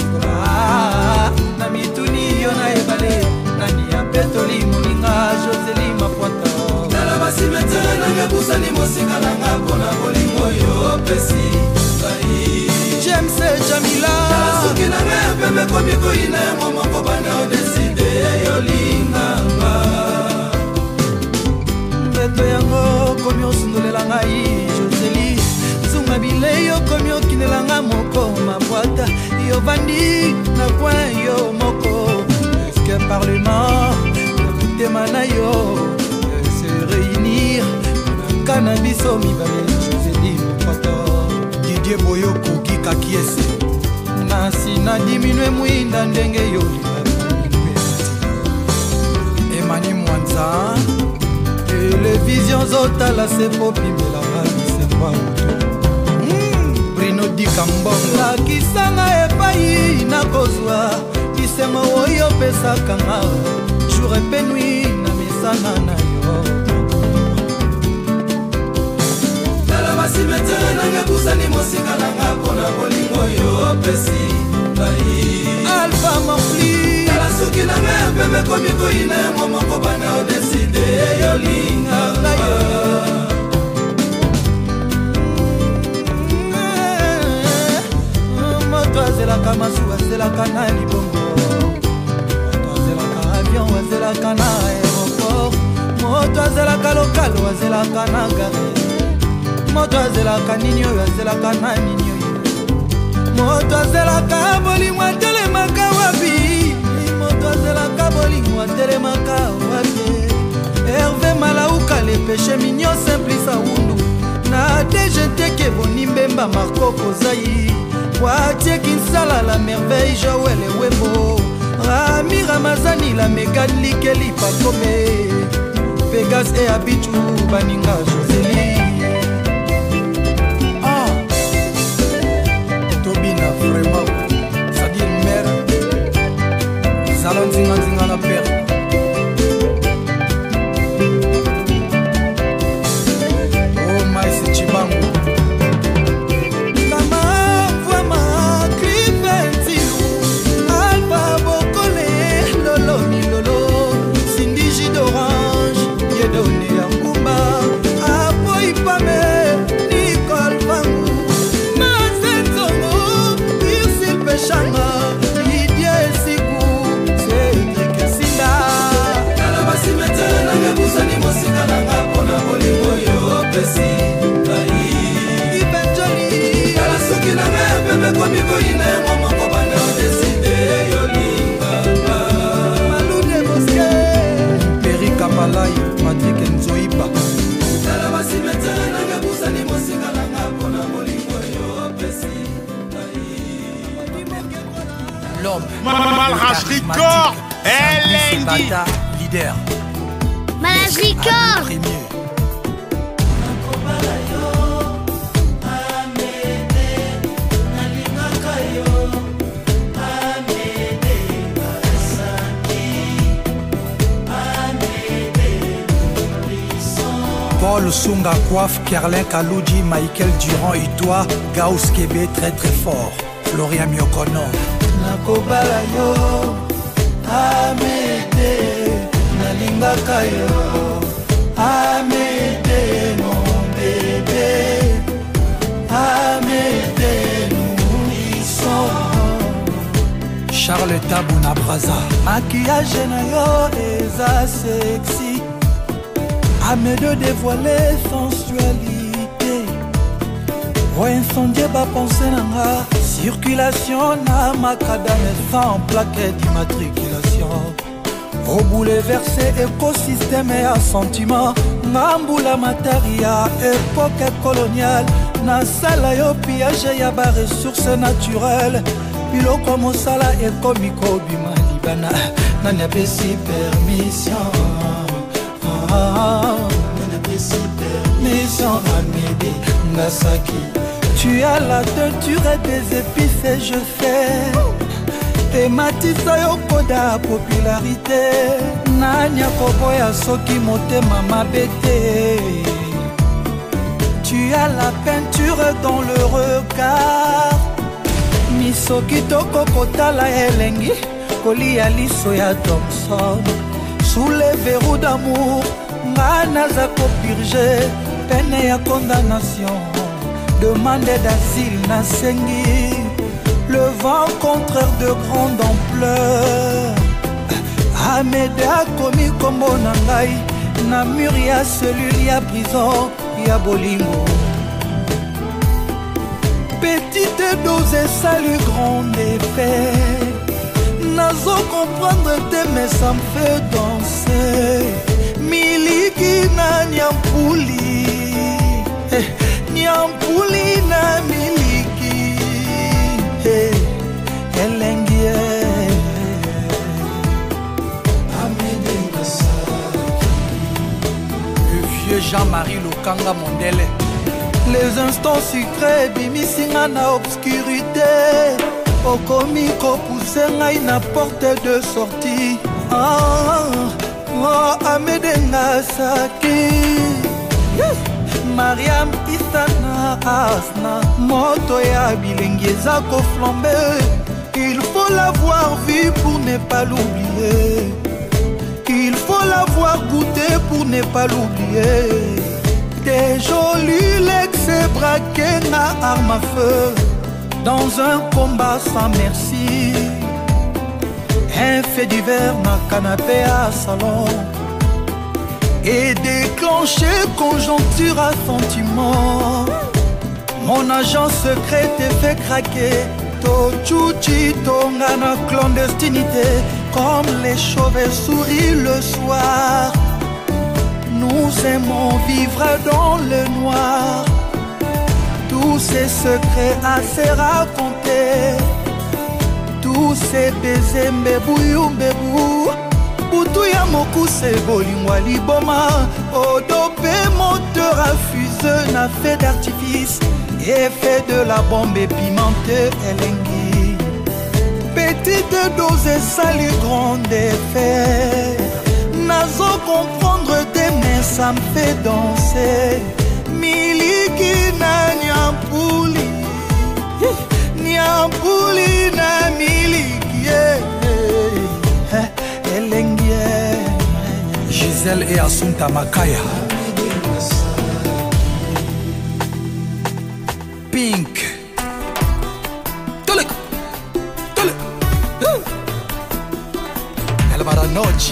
na mituni yo na ebale nani ya petoli moninga Josélie Mapwata Nala basimete nanga busani mosika nanga pona bolingo yo pesi ngai James Jamila Nala suki nanga pembe komiko ina momoko banda odeside yo linganga Mbeto yango komi osundolela ngai Josélie Zunga bile yo komi okinelanga moko Mapwata yo bandi na coin yo moko Est-ce que parlement motema na yo se réunir cannabis au mibale Josélie Mapwata Didier Boyoko Kika Kiese nasi na diminue mwinda ndenge yo Emani Mwanza Télévision zotala se popimela bisemba Bruno Dikambongo lakisanga epai nakozwa kisengo oyo opesaka nga jour epe nui na misana na yo Nala basimetere nanga busani mosika nanga pona bolingo yo opesi ngai Alpha Morfli Nala suki nanga pembe komiko ina momoko bana odeside yo linga ngai Moto azelaka masu azelaka na libongo Moto azelaka avion azelaka na aéroport Moto azelaka lokalo azelaka na gare Moto azelaka nini oyo azelaka na nini oyo Moto azelaka bolingo atelemaka wapi Moto azelaka bolingo atelemaka wapi Hervé Malauka le péché mignon simplice aundu Na DGT ke bonimbemba Marco Kozai Watie Kinsala la merveille Joël Wembo Rami Ramazani la Megan Likeli Pakome Vegas et Abichu Baninga Josélie Tobina vraiment ça dit mère Salon Zinga la père Oh my Patrick Nzoiba l'homme Malrage Record, Elengi leader Malrage Record. premier Paul Sunga Coiffe, Kerlin Kaloudji, Michael Durand et toi, Gauss Kébé très très fort, Florian Miokono. Nakobala yo, Amédé, nalingaka yo, Amédé mon bébé, Amédé nourrisson. Charles Tabouna Braza, Maquillage na yo eza sexy, Amédé dévoiler sensualité, incendier ba pensée nanga, circulation na macadam sans plaquette d'immatriculation. Au bouleversé écosystème et à sentiment, Nambula Mataria, époque coloniale, na sala yo piège ya ba ressources naturelles, biloko mosala et komiko bima libana, nani apesi permission. Mission Amédé Ngasaki, tu as la teinture et des épices et je sais et Matissa Yokoda popularité Nanya Koboya Soki Motema Mabete. Tu as la peinture dans le regard, Misoki Toko Kotala Elengi Kolia Lisoya Thompson. Sous les verrous d'amour, Manazako purgé, peine et condamnation, demande d'asile Nasengi, le vent contraire de grande ampleur. Amédé a commis comme Bonangaï, Namur ya cellule ya prison, ya bolingo. Petite dose et salut grand effet. Nazo comprendre tes mais ça me fait danser. Miliki na Nyampuli, Nyampuli na miliki, Elengi Amédé Ngasaki. le vieux Jean-Marie Lokanga Mondele. Les instants sucrés bimisinga na obscurité, okomi kopousse ngai na porte de sortie. Amédé Ngasaki, Mariam Isana Asna, moto ya bilengi eza koflambe. Il faut l'avoir vu pour ne pas l'oublier, il faut l'avoir goûté pour ne pas l'oublier. Des jolis legs braqués na arme à feu, dans un combat sans merci. Un fait divers na canapé à salon, et déclencher conjoncture à sentiment. Mon agent secret te fait craquer, Tochuchi tonga na clandestinité, comme les chauves-souris le soir. Nous aimons vivre dans le noir, tous ces secrets à se raconter, tous ces baisers mbebou mbebou. Boutou ya mokuse bolingwa liboma, odope moteur à fuse na fait d'artifice, effet de la bombe pimentée Elengi. Petite dose et salut grand effet. Nazo comprendre tes mains ça me fait danser. Miliki na Nyampuli, Nyampuli na miliki Elengi. Gisèle et Assunta Makaya. Pink. Tole. Tole. El Baranoche.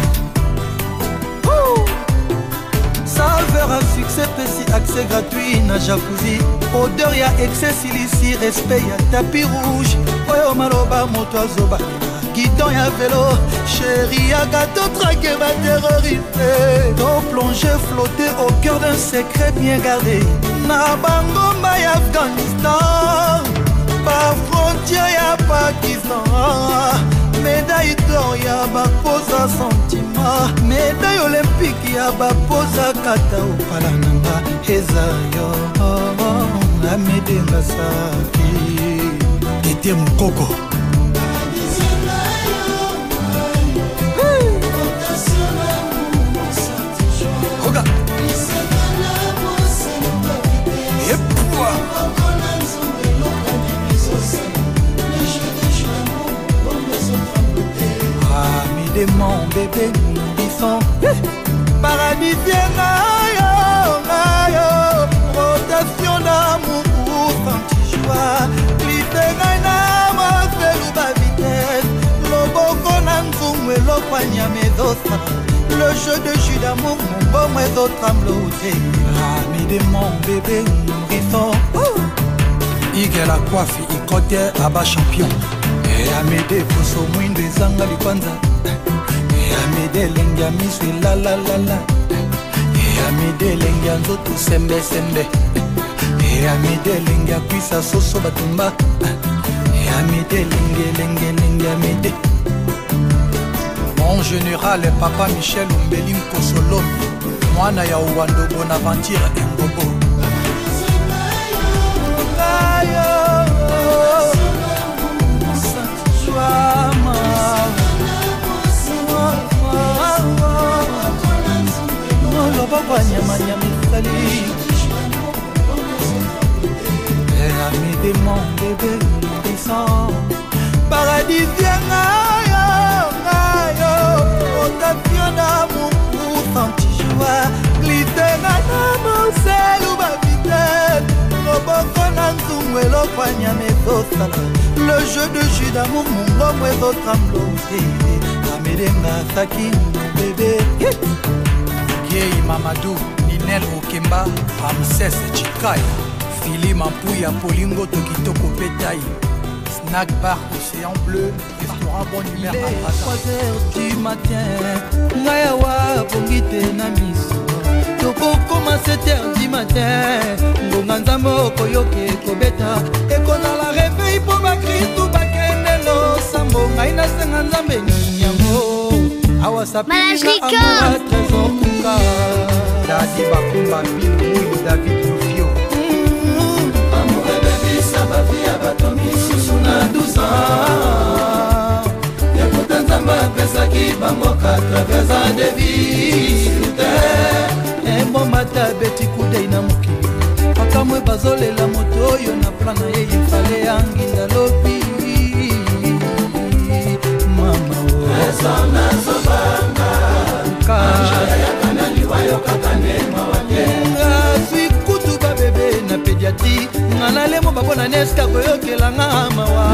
Saveur à succès, petit accès gratuit na jacuzzi. Odeur ya excès silici, respect ya tapis rouge. Oyo maloba moto azoba guidon ya vélo chéri ya gâteau traqué ma terrorité to plongé flotté au cœur d'un secret bien gardé na bangomba ya Afghanistan par frontière ya Pakistan médaille d'or ya bapoza sentiment médaille olympique ya bapoza kata opala nanga eza yo amedenga saki Tete Mokoko Oga de mon bébé nourrisson paradisien rotation d'amour anti-joie glissera na mafelu ba vitesse loboko na nzungu elokwanya mezosa le jeu de jus d'amour mon bon ezotremblote ami de mon bébé nourrisson Ige la coiffe ikote aba champion Amede poso mwindo ezanga likwanza Amede lengia miswe la la la la Amede lengia nzoto sembe sembe Amede lengia kwisa soso batumba Amede lenge Amede Mon général papa Michel Umbelim Kosolomi Mwana ya Uwando Bonaventure Ngobo Ami de mon bébé nourrissant paradisien rotation d'amour anti-joie glissera na moselu ba vitesse loboko na nzungu elokwanya mezosala le jeu de jus d'amour mon bongo ezotremblote amedenga saki mon bébé Kiei Mamadou Ninel Okemba Ramses Chikaya Philly Mampouya Polingo Tokitoko Pétaï Snack Bar Océan Bleu Restaurant Bonne Humeur à 3h du matin Ngayawa Bongite Namiso Toko Koma 7h du matin Ngonga Nzambo Koyoke Kobeta Ekona la réveil pour ma Christou Bakendelo Sambo Ngaina Senga Nzambe Nyambo Malage Licorne Dadi Bakumba Bilou David Rufio Amour et bébé ça va via batomi Susuna 12 ans Yekuta Nzamba Pesaki Bamoka Traversa de Ville Embo Mata Beti Kudeina Mukili Akamwe Bazolela Moto Yo na plana ye Yifale Anginda Lopi Mama Ezona Zobanga Kaya Yakana Liwayo Kakanema Wakenga Swikutu ba bebe na pediatri Ngana lemo babona neska koyokela ngama wa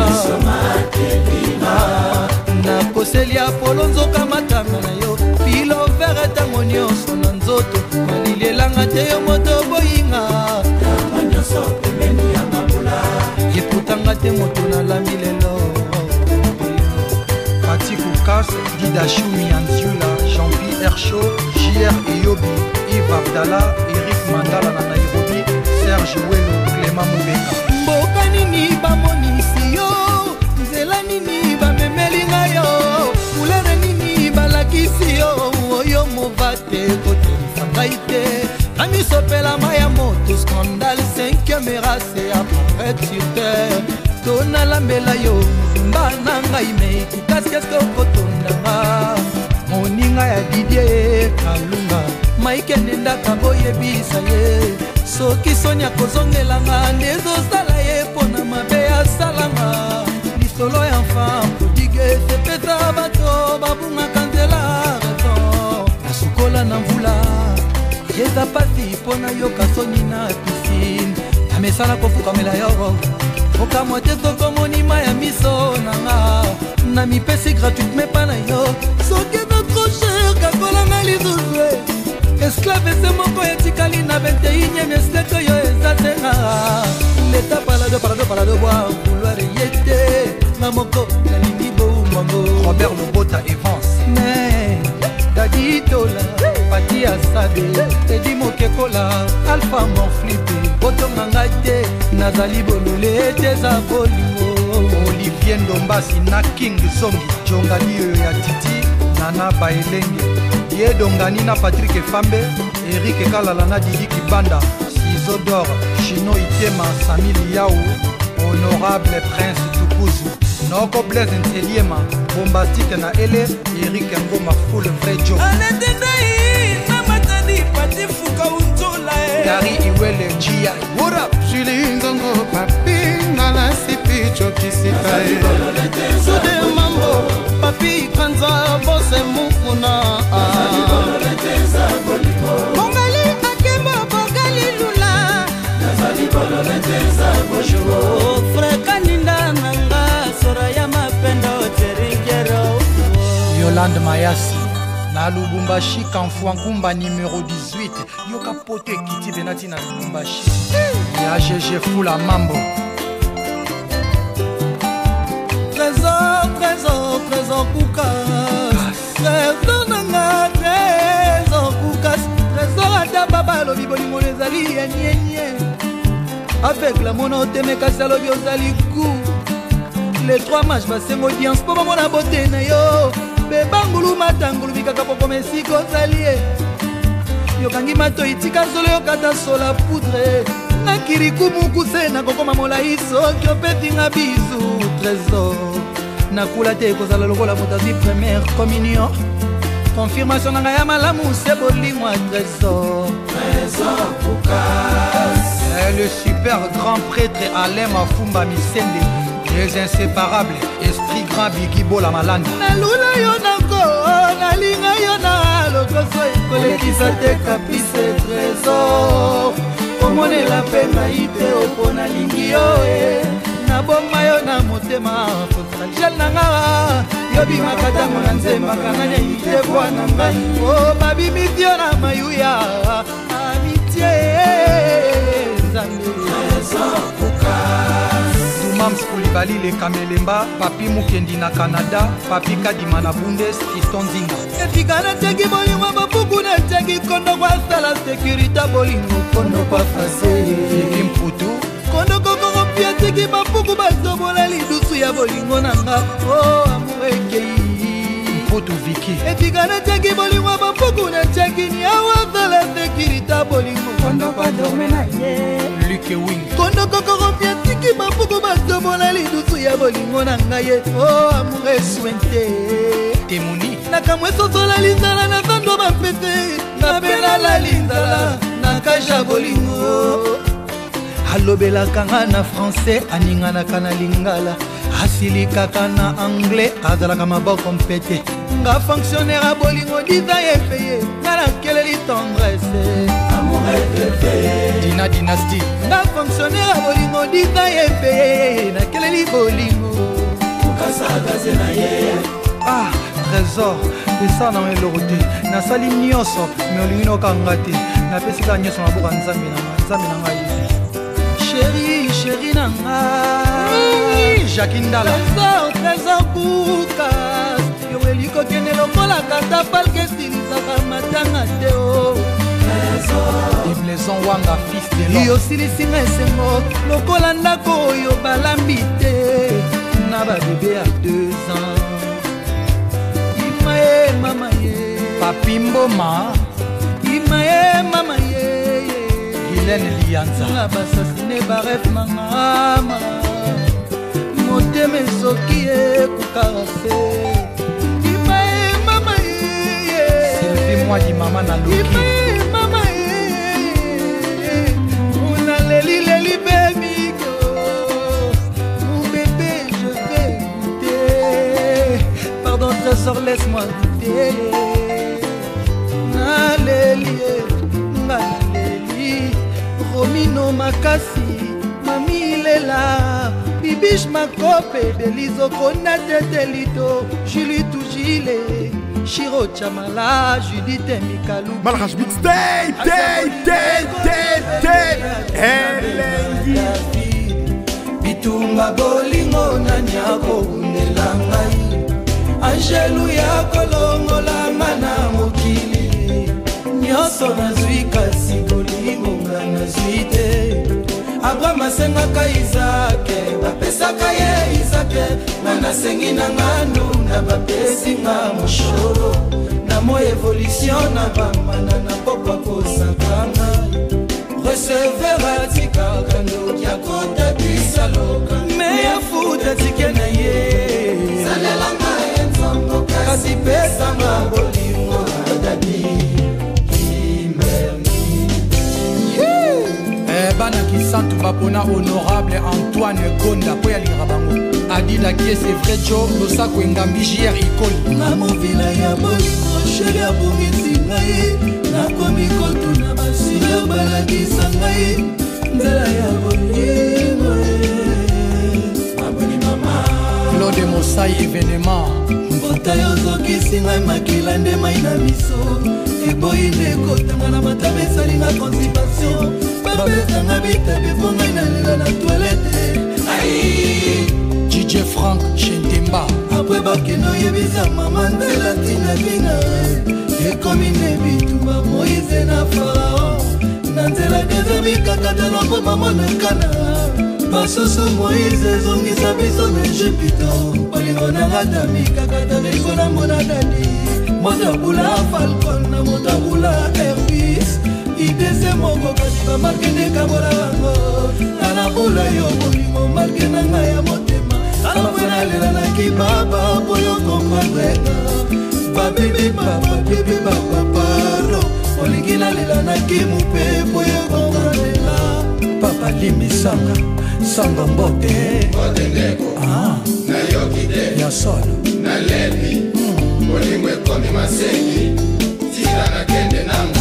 Na koselia polonzoka matanga na yo Pilo vere tango nyonso na nzoto Malilelanga te yo moto boyinga Yamanyoso pemeni ya mabula Yeputanga te moto na lamilelo Koukas, Dida Choumi Anzula, Jean-Pierre Chaud, JR Eyobi, Yves Abdallah, Eric Mandala na Nairobi, Serge Welo, Clément Moubeka. Mboka nini bamonisi yo, nzela nini bamemelinga yo, couleur nini balakisi yo, oyo movate kote ngai te. Amisopela maya moto scandale 5e race apparaître sur terre. Tona lambela yo mbana ngai meiki kaskesko kotondanga moninga ya Didier Kalunga maike nenda kaboyebisa ye soki sonya kozongelanga ndezosala ye pona mabe asalanga lisolo ya enfant prodigue sepesa bato babungaka nzela raison nasukola na mvula yeza pasi pona yoka soni na piscine amesala kofukamela yo Okamwa te kokomonima ya miso nanga Na mipesi gratuite me pa na yo Soki na trop cher kakolanga lizuzwe Esclave ese moko etikali na 21e siècle yo ezatenga Leta palado boa vouloir yete Na moko na lingi bo mwango bébé Edi Mokekola Alpha mon flippé Botonga ngai te nazali bolole teza bolingo Olivier Ndombasi na King Zongi Jongani oyo ya Titi Nana Baelenge Ye Dongani na Patrick Fambe Eric Kalala na Didi Kibanda Sizodor Chino Itema Samili Yao Honorable Prince Tukuzu Noko Blaise Nteliema Bombastique na Ele Eric Ngoma Full Vrai Joe Gary Iwele Gia What up? Julingongo papi Nala sipi chokisika Sude mambo Papi kanza bose mukuna Mongali akembo Bongali lula Nazali bolole teza bojo Freka ninda nanga Sora ya mapendo teringero Yolande Mayasi na Lubumbashi Kanfuankumba numéro 18 Yoka pote kiti benati na Lubumbashi Ya GG Fula Mambo Trésor, trésor, trésor Koukas Trésor nanga, trésor Koukas Trésor ata baba lobi bolingo ezali yenyenye Avec la monote mekasi alobi ozali kou Les 3 matchs basengo audience po bamona bote na yo Bebangulu matangulu bikaka poko mesiko zalie Yokangi mato itika solo yokata sola poudre Nakiriku mukuse na kokoma mola iso Kyo peti nga bizu trésor Nakula te kozala lokola motazi première communion Confirmation nanga ya malamu se bolingwa trésor Trésor Koukas Le super grand prêtre Alain Mafumba Misende Les inséparables, esprit grand Bigibo la malanda Nalula yo nako, nalinga yo na Lokoso ekolekisa te kapise trésor Omone la pena ite opona lingi yo Naboma yo na motema Fostragel nanga Yobi makatango na nzemba Kanganya ite bwana ngai Oh babi mitio na mayuya Amitié Zambé Trésor Koukas Mams Koulibaly le Kamelemba Papi Mukendi na Canada Papi Kadima na Bundes Fiston Zinga Etika na teki bolingo Mabuku na teki kondo kwa sala Sécurité bolingo kondo kwa fase Fiki Mputu Kondo kokoro pia teki Mabuku basobola lidusu ya bolingo nanga Oh amureke Mputu Viki Etika na teki bolingo Mabuku na teki Ni awa sala Sécurité bolingo kondo kwa dorme na ye Luke Wing Kondo kokoro pia teki Mabuku basobola lidusu ya bolingo na ngaye Oh amour swente Temoni Nakamwe sosola linzala na zando bapete Napena la linzala Nakaja bolingo Alobela kanga na français Aninga na kana lingala Asili kaka na anglais Azala kama boko mpete Nga fonctionnaire a bolingo Disa ye peye Nga keleli tendresse Amour et Dina Dynastie Nga fonctionnaire a bolingo Disa ye peye Na keleli bolingo Ukasagaze na ye Ah trésor Esa na eloko te Nasali nyonso Me olingi nokanga te Napesika nyonso na boka nzambe na ngai Chérie, chérie na ngai Jacques Ndala Trésor Koukas Yo eliko kene lokola kata palke silisaka matanga te o Ibleson Wanga fils de l'homme Yo silisinga esengo lokola ndako oyo balambi te Na babebe ya 2 ans Imae mama ye Papi Mboma Imae mama ye Guylaine Lianza Na basasine baref mangama Moteme soki ekukase Imae mama ye Sylvie moi di mama na loki Imae mama ye Una leli leli baby Mon bébé je vais goûter Pardon trésor laisse-moi goûter Na leli na leli Romino Makasi Mami Lela Bibiche Makope Belizo Konate Telito Julie Toujile Shiro Chamala Judith Mikalu Malrach Mixtape Elengi Bitumba bolingo na nyako unela ngai Angelu ya kolongo la mana mokili Nyos nyonso nazwi kasi bolingo nga nazwi te. Abraham asengaka Isake bapesaka ye Isake, nga nasengi na nganu na bapesi nga moshoro. Na mo évolution na bamana na pokwa kosakanga receveur atikaka ndoki akota bisaloka me afuta tike na ye salelanga enzongo kasi pesanga bolingo adadi bana kisantu bapona honorable Antoine Gonda po ya lirabango adila qui c'est vrai Joe losako engambi JR ikoli na movila ya bolingo sheri abungisi ngai nakomi kotuna basira balakisa ngai nzela ya bolingo aboni mama Claude Mosai événement mbota yozokisi ngai makila nde mai na miso eboyi nde kotanga na matama esalinga constipation babetanga bitabe mpo ngai nalela na toilette DJ Frank Chentemba apres bakeno yebisa mama nzela ntina bina ekomi nde bitumba Moïse na Farao na nzela deza bikakatano mpo mamonekana basusu Moïse ezongisa biso na Ejipito bolingo nanga tamikakatana liko na mona dadi motabula Falcon na motabula Airbus idese moko kasi bamarke ndekabola bango nalabula yo bolingo marke na ngai ya motema alafana lela na kibaba po yo komprendreka babibi baba paro olingi nalela na kimu mpe po yo komprendela papa limisanga sanga mbote ndeko nayoki te ya solo nalebi bolingo ekomi masengi tira na kende nanga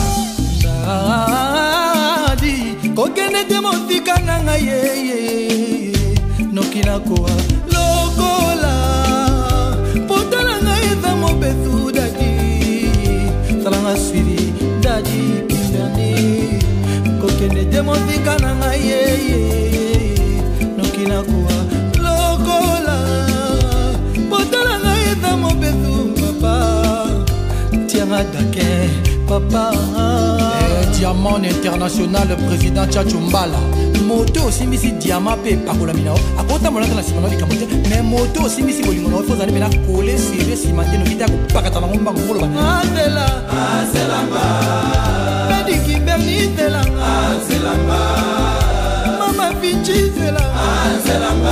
kokende te motika na ngai yeye noki nakoa lokola pota na ngai eza mobesu dadi salanga suivi dadi kindani kokende te motika na ngai yeye noki nakoa lokola pota na ngai eza mobesu papa tianga dake papa Diamant international président Tchatcho Mbala moto osimbisi diamant pe pakola minao akota molaka na simano likamote mais moto osimbisi bolingo na foza ne na kole sire simante no kita ko pakata na ngomba ngolo ba azela azelamba bediki berni zela azelamba mama fichi zela azelamba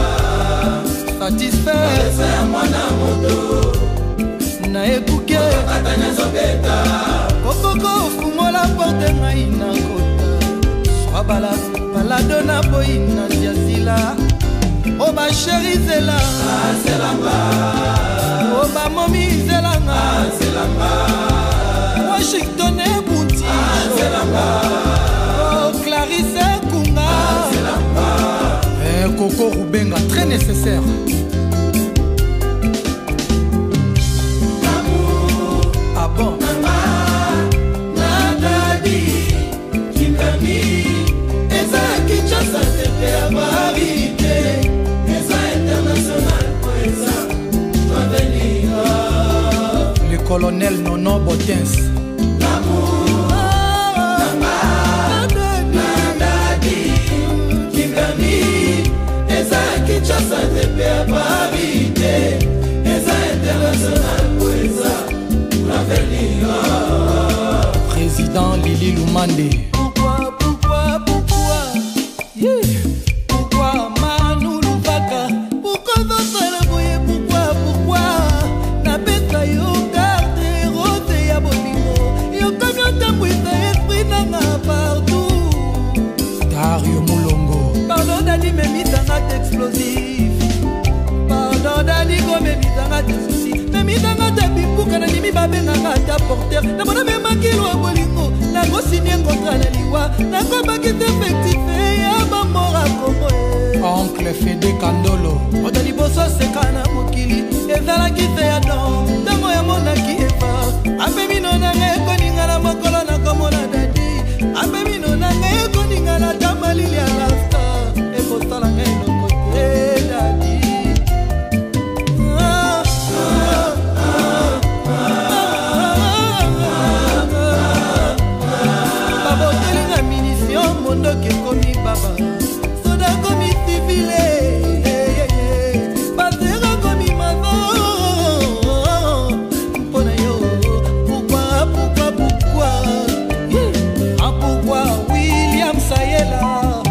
satisfait c'est mwana moto na ekuke katanya zobeta kokoko fumola porte ngai na kota swabala balado na boyi na ziazila oba sheri zela azelamba oba momi zelanga azelamba Washington ebunti azelamba oh Clarisse Kunga azelamba Coco Rubenga très nécessaire le colonel Nono Botens président Lili Lumande explosif pardon dadi komemizanga te susi memizanga te bipuka na nimi babenganga ata porter na mona memakilo ya bolingo nakosinie kontra na liwa nakobaki te effectife ya bamora kongo oncle Fede Kandolo moto liboso aseka na mokili ezalaki te ya don ntango yamonaki eva apemino nanga ekoninga na mokolo nakomona dadi apemino nanga ekoninga na tamalili ya lasta ekosala ngai ekomi baba soda komi civile basera komi mazo mpona yo pourquoi William Sayela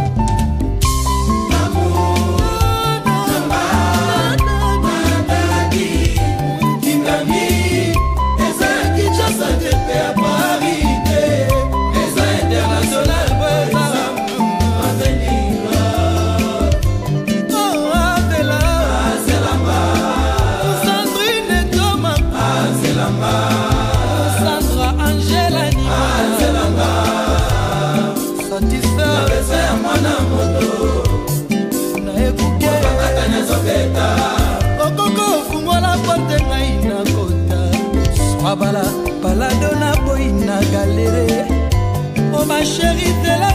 Bala balado na boina galere oh ma chérie de la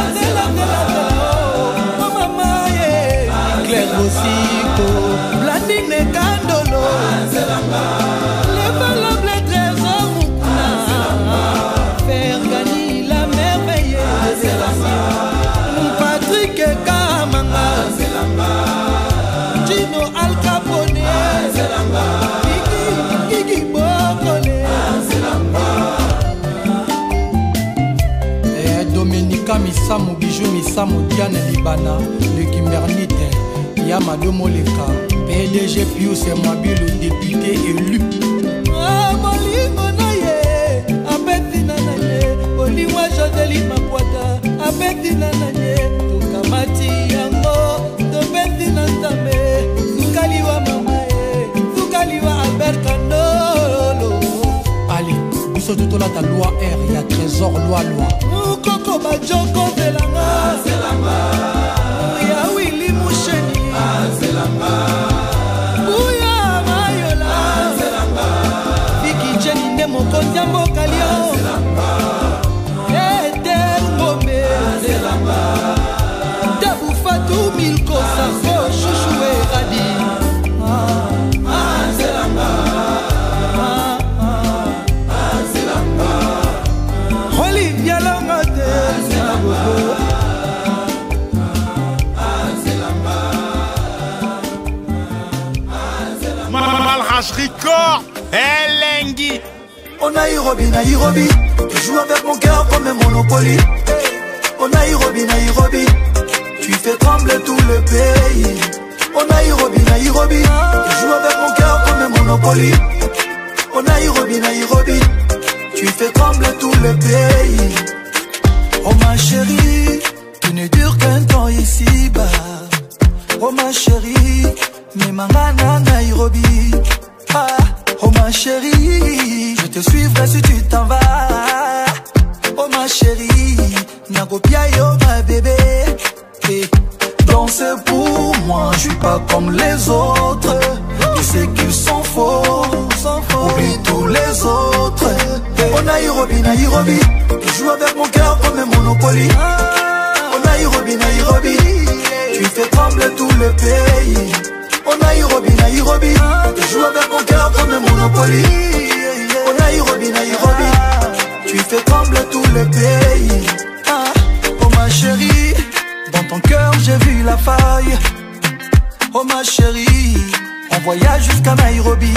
oh mama yeah Claire Bosiko Blandine Kandolo le valable trésor Mukuna Fergani la merveilleuse Patrick Kamanga Gino Al Capone Dominika Misamo Bijou Misamo Diane Libana le Kimbernite Yamado Moleka PDG Pius et Mwabi le député élu Molingo naye Abeti nanaye Oliwa Jodeli Makwata Abeti nanaye Tukamati yango Tobeti nantame Tukaliwa mamae Tukaliwa Albert Kandolo Ali Biso tutola ta loi R ya trésor loi Koko Bajoko Zelanga Zelanga Ya Willy Moucheni Zelanga Bouya Mayola Zelanga Viki Jenny Nemo Kondiambo Kalio Zelanga Eder Ngome Zelanga Dabu Fatou Milko Safo Chouchou et Radi Zelanga Olivia Longa Malrage Record, Elengi. On a Nairobi, Nairobi, tu joues avec mon cœur comme un Monopoly. Oh Nairobi, Nairobi, tu fais trembler tout le pays. Oh Nairobi, Nairobi, tu joues avec mon cœur comme un Monopoly. Oh Nairobi, Nairobi, tu fais trembler tout le pays. Oh ma chérie, tu ne dures qu'un temps ici-bas. Oh ma chérie, mais Mangana Nairobi. Ah, oh ma chérie, je te suivrai si tu t'en vas. Oh ma chérie, Nagopia yo ma bébé. Et danser pour moi, je suis pas comme les autres. Tu sais qu'ils sont faux, oublie tous les autres. Oh Nairobi, Nairobi, tu joues avec mon cœur comme un Monopoly. Oh Nairobi, Nairobi, tu fais trembler tout le pays. Oh Nairobi, Nairobi, tu joues avec mon cœur comme un Monopoly. Oh Nairobi, Nairobi, tu fais trembler tout le pays. Oh ma chérie, dans ton cœur j'ai vu la faille. Oh ma chérie, on voyage jusqu'à Nairobi.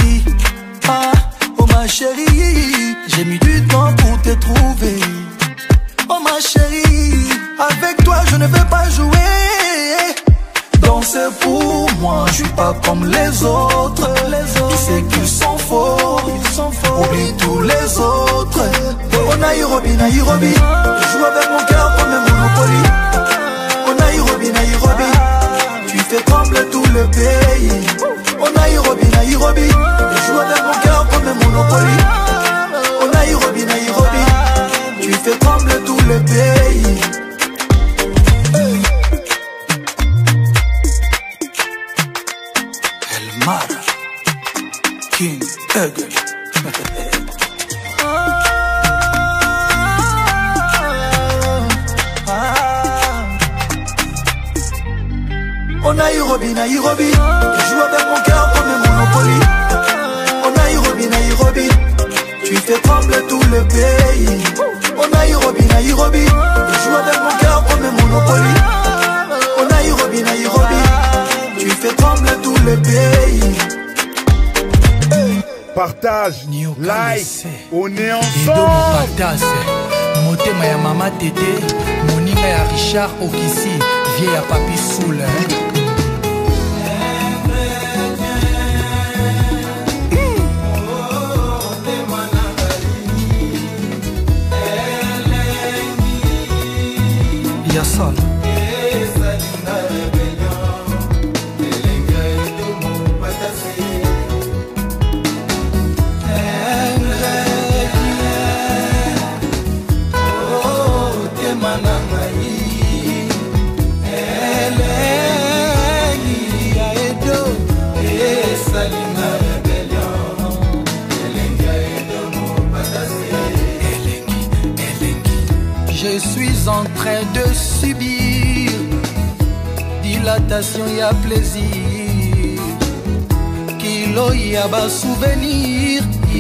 Oh ma chérie, j'ai mis du temps pour te trouver. Oh ma chérie, avec toi je ne vais pas jouer. Danser pour moi, je suis pas comme les autres. Tu sais qu'ils sont faux, oublie tous les autres. Oh Nairobi, Nairobi, tu joues avec mon cœur comme un Monopoly. Oh Nairobi, Nairobi, tu fais trembler tout le pays. Oh Nairobi, Nairobi, tu joues avec mon cœur comme un Monopoly. Oh Nairobi, Nairobi, tu fais trembler tout le pays. Elmar King Eagle. Oh Nairobi, Nairobi, tu joues avec mon cœur comme un Monopoly. Oh Nairobi, Nairobi, tu fais trembler tout le pays. On Nairobi, Nairobi, tu joues avec mon cœur comme un Monopoly. On Nairobi, Nairobi, tu fais trembler tout le pays. Partage, like, on est Edo ensemble. Patas, Motema ya Mama Tété, Moninga ya Richard Okisi, vieille ya Papi Soul. Yassal. Je suis en train de subir dilatation y a plaisir kilo ya ba souvenir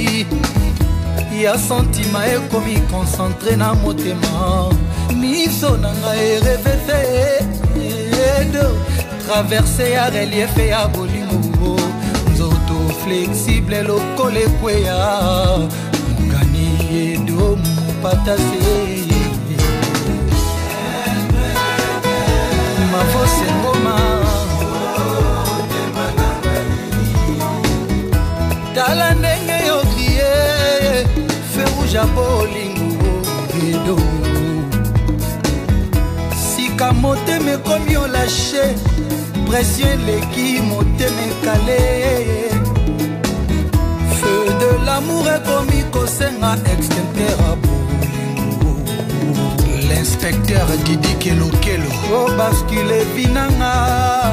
ya sentiment ekomi concentré na motema miso nanga ereveve traverser ya relief ya bolingo nzoto flexible lokole kweya mugani edo mupatase Mavose ngoma Tala ndenge yo kriye Feu rouge ya bolingo Edo Sika moteme komi yo lâché Pression eleki moteme kale Feu de l'amour ekomi kosenga extincteur ya bolingo L'inspecteur Didi Kelo Kelo O bascule vinanga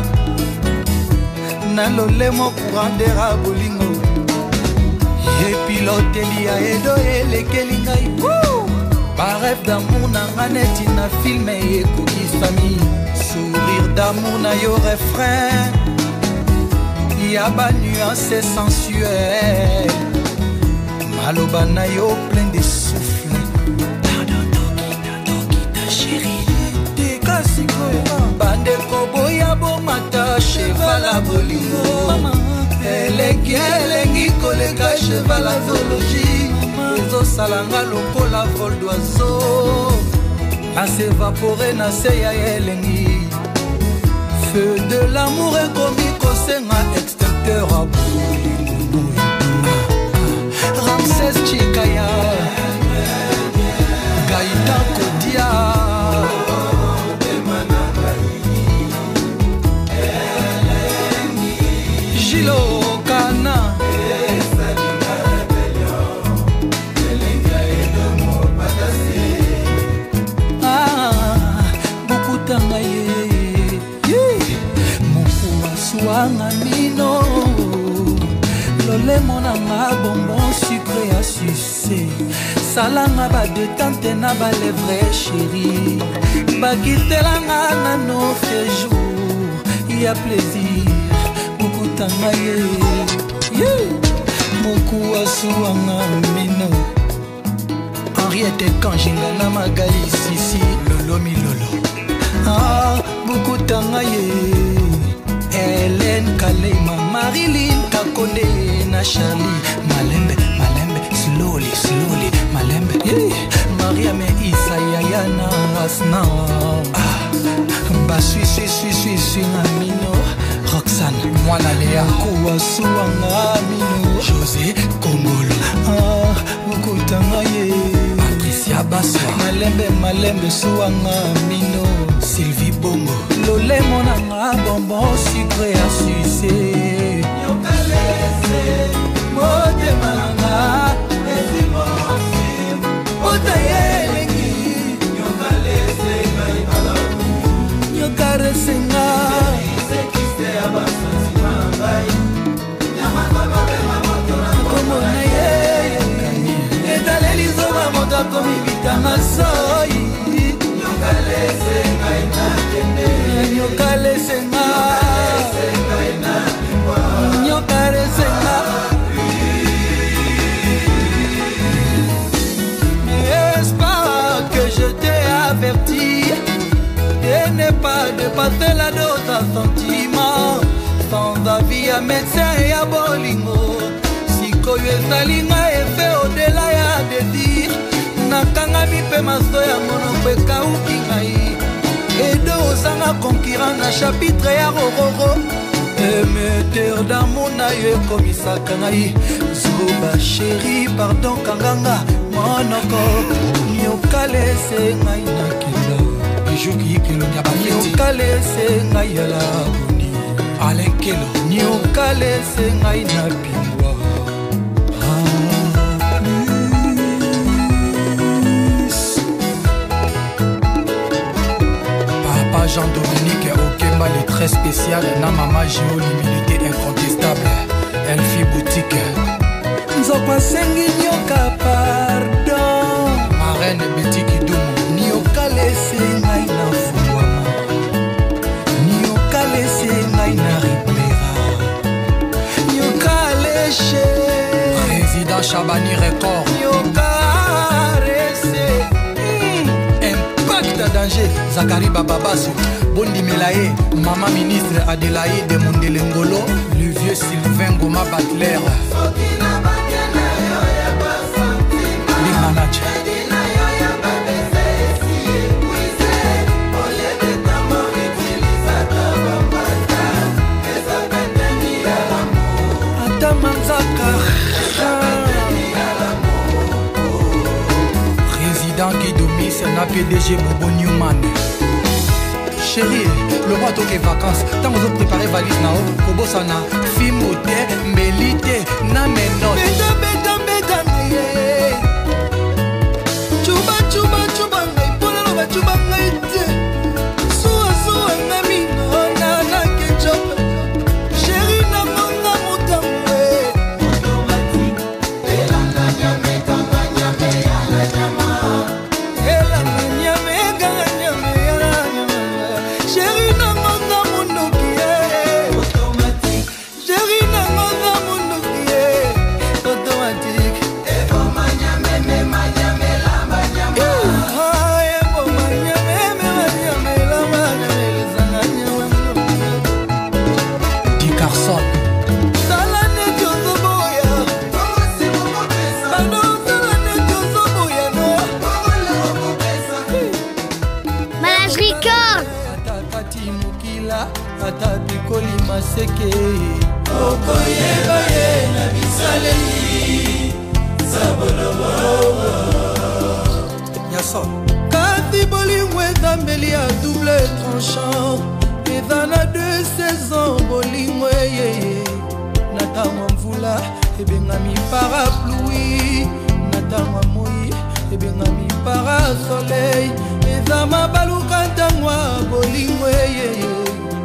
Nalolemo kurandera bolingo Ye piloteli ya edo elekeli ngai Ba rêve d'amour nanga neti na filme ekokisami Sourire d'amour na yo refrain Ya ba nuance sensuelle Maloba na yo plein de souffle Bande kobo ya bomata cheval a bolingo Elengi koleka cheval a zoologie Ezo salanga lokola vol d'oiseau A s'évaporer na se ya elengi Feu de l'amour ekomi kosenga extincteur a bolingo Ramses Chikaya Gaïta Kodia Gilo Kana Bukutanga ye Mokuwa suanga mino Lolemo nanga bonbon sucré à sucer Salanga ba détente na ba lèvre chérie Bakitelanga na nos jours Y'a plaisir Tangaye Moku asuanga mino Henriette Kanjinga na Magali Sisi Lolo Milolo Ah Buku tangaye Hélène Kalema Marilyn Kakone na Charlie Malembe Slowly Malembe Maria me Isa Yayana Asna Ba suis na mino Roxane, Mwana Léa Koua Souanga Mino José Kongolo Ah, Mukutanga ye Patricia Baswa Malembe Souanga Mino Sylvie Bongo Lolé monanga bonbon sucré à sucer Yokalese Mote malanga Esi mosim Otaye lengi Yokalese Kaibala Yokalese nga komibitanga soi nyokalesenga Espagne n'est pas dépasser la dose à sentiment. Sans avis à médecin et à bolingo. Sikoyo ezalinga effet au-delà ya désir. Nakanga mipe maso ya monoko ekauki ngai. Edo ozanga concurrent na chapitre ya rororo. Émetteur d'amour na yo ekomisaka ngai. Zoba chéri pardon kanganga monoko. Niokalese ngai na kilo. Ejoki kilo nyabaketi. Niokalese ngai ya la boni. Alain Kelo. Niokalese ngai na pimbwa. Papa Jean-Dominique Okemba, le très spécial. Na maman Géo, l'humilité incontestable. Elfie Boutique. Nzokwa sengi nyoka pardon. Marraine Betty Kidumu. Niokalese ngai na fungwama. Niokalese ngai na riplera. Niokalese Président Chabani Record. Niokalese Impact danger. Zakari Bababasu. Bondi Melaye. Maman ministre Adélaïde Mondelengolo. Le vieux Sylvain Goma Batler. Big manager. Président Guido Miss, na PDG Bobo Newman. Chérie, le roi toque vacances. Tant que vous préparez valise na haut, Kobosana, Fimote, Melite, na menot. Beta ngai. Chuba ngai, pona no ba chuba ngai te. Suwa ngami na ketchup. Chérie na manga mutamwe. Maseke okoyeba ye na bisaleli sabolobo yaso kati bolingo ezambeli ya double tranchant eza na 2 saisons bolingo eyeye na ntango mvula ebengami parapluie na ntango moi ebengami parasoleil eza mabaluka ntango bolingo eyeye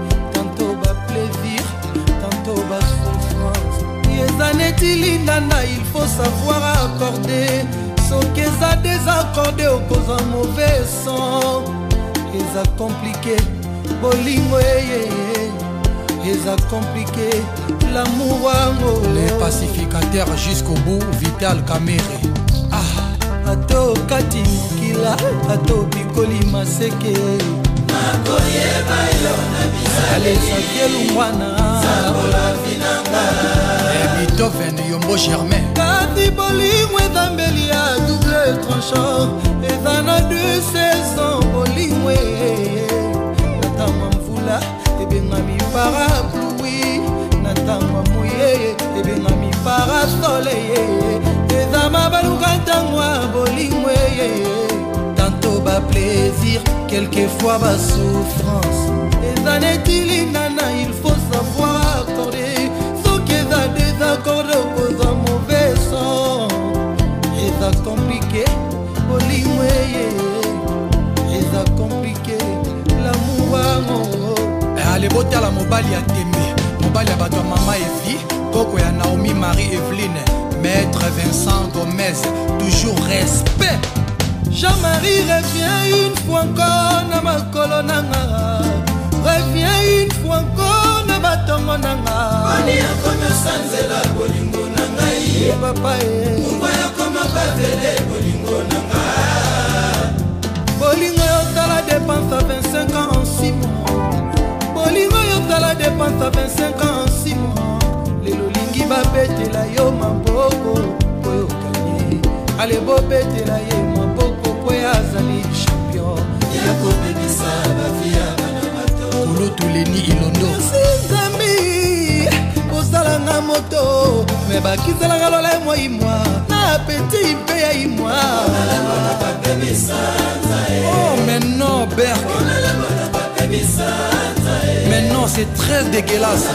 tantôt bas souffrance. Nana, il faut savoir accorder. Sauf qu'ils a désaccordé au cause un mauvais son. Ils a compliqué, bolingo ils a compliqué l'amour. Les pacificateurs jusqu'au bout, Vital Kamere. Ah, ato kati mokila, ato bikoli maseke. Nakoyeba yo na bisale. Allez, sakielu mwana. Sabola vinanga. Beethoven, Yombo Germain. Kati bolingo ezambeli ya double tranchant. Ezana 2 saisons bolingo. Natama mvula, ebengami parapluie. Natama mouye, ebengami parasoleil. Ezama baluka ntangwa bolingo. Tantôt bas plaisir, quelquefois bas souffrance. Les années tilinana, il faut savoir accorder. Sauf qu'ils a désaccordé au cause un mauvais son. Ils a compliqué, bolimoué. Ils a compliqué, l'amour. Allez, botte à la mobali à Tembe. Mobali à bateau maman et fille. Coco ya Naomi Marie Evelyne. Maître Vincent Gomez. Toujours respect. Jean-Marie revient une fois encore na ma colonanga. Reviens une fois encore na batongo nanga. Bani akoma sanzela bolingo nanga. Papa Mumba yakoma bavele bolingo nanga. bolingo yotala dépense à 25 ans en 6 mois. Bolingo yotala dépense à 25 ans en 6 mois. Lelo lingi babetela yo maboko po yokani. Ale bobetela ye maboko po yazali champion. Yako bebisa bafia bana bato. Kolo tuleni ilondo. Sinzambi osalanga moto me bakizelanga lola moi moi na petit pe ya moi. Oh mais non Berk. Mais non c'est très dégueulasse.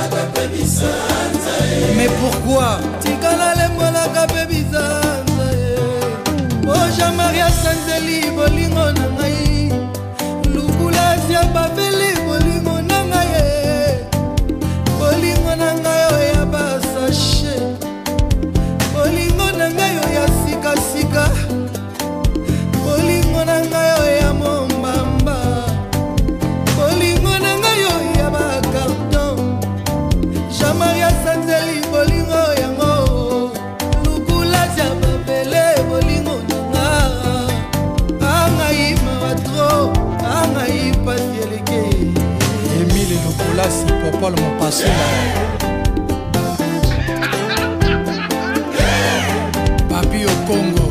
Mais pourquoi? Tikala le mola kape bizanza. Oh Jean-Maria Sanzeli bolingo na ngai. Lukula sia baveli bolingo na ngai. Bolingo na ngai ya basache. Bolingo na ngai ya sika sika. Bolingo na ngai ya mombamba. Bolingo na ngai ya bakarton. Jean-Maria Sanzeli bolingo yango. Lukula sia baveli bolingo na ngai. Angai maratro, angai pasieleke. Emile Lukula si popol mon passé Papi au Congo.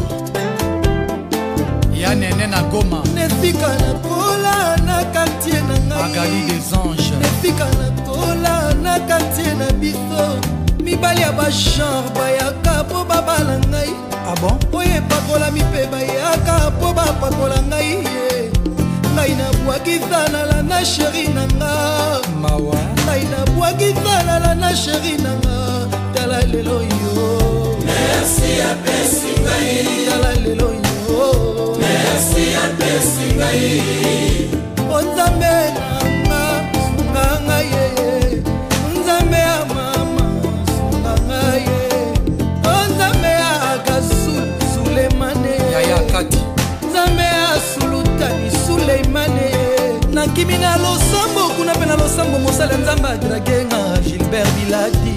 Ya nene na Goma. Nefika na kola na quartier na ngai. Magali des anges. Nefika na kola na quartier na biso. Mibali ya bachambre bayaka po babala ngai. Ah bon? Oye pakola mipe bayaka po bapakola ngai. Ngai na bwakisa la na chéri na nga. Mawa. Ngai na bwakisa la na chéri na nga. Tala lelo yo. Merci à Pessingai. Tala lelo yo. Merci à Pessingai. Onzambe nanga sunganga ye. Onzambe ya mama sunganga ye. Onzambe ya Gasu Sulemane. Yaya Kati. Onzambe ya Sulutani Suleimane. Nakimi na losambo kuna pe na losambo mosala nzamba dragenga Gilbert Biladi.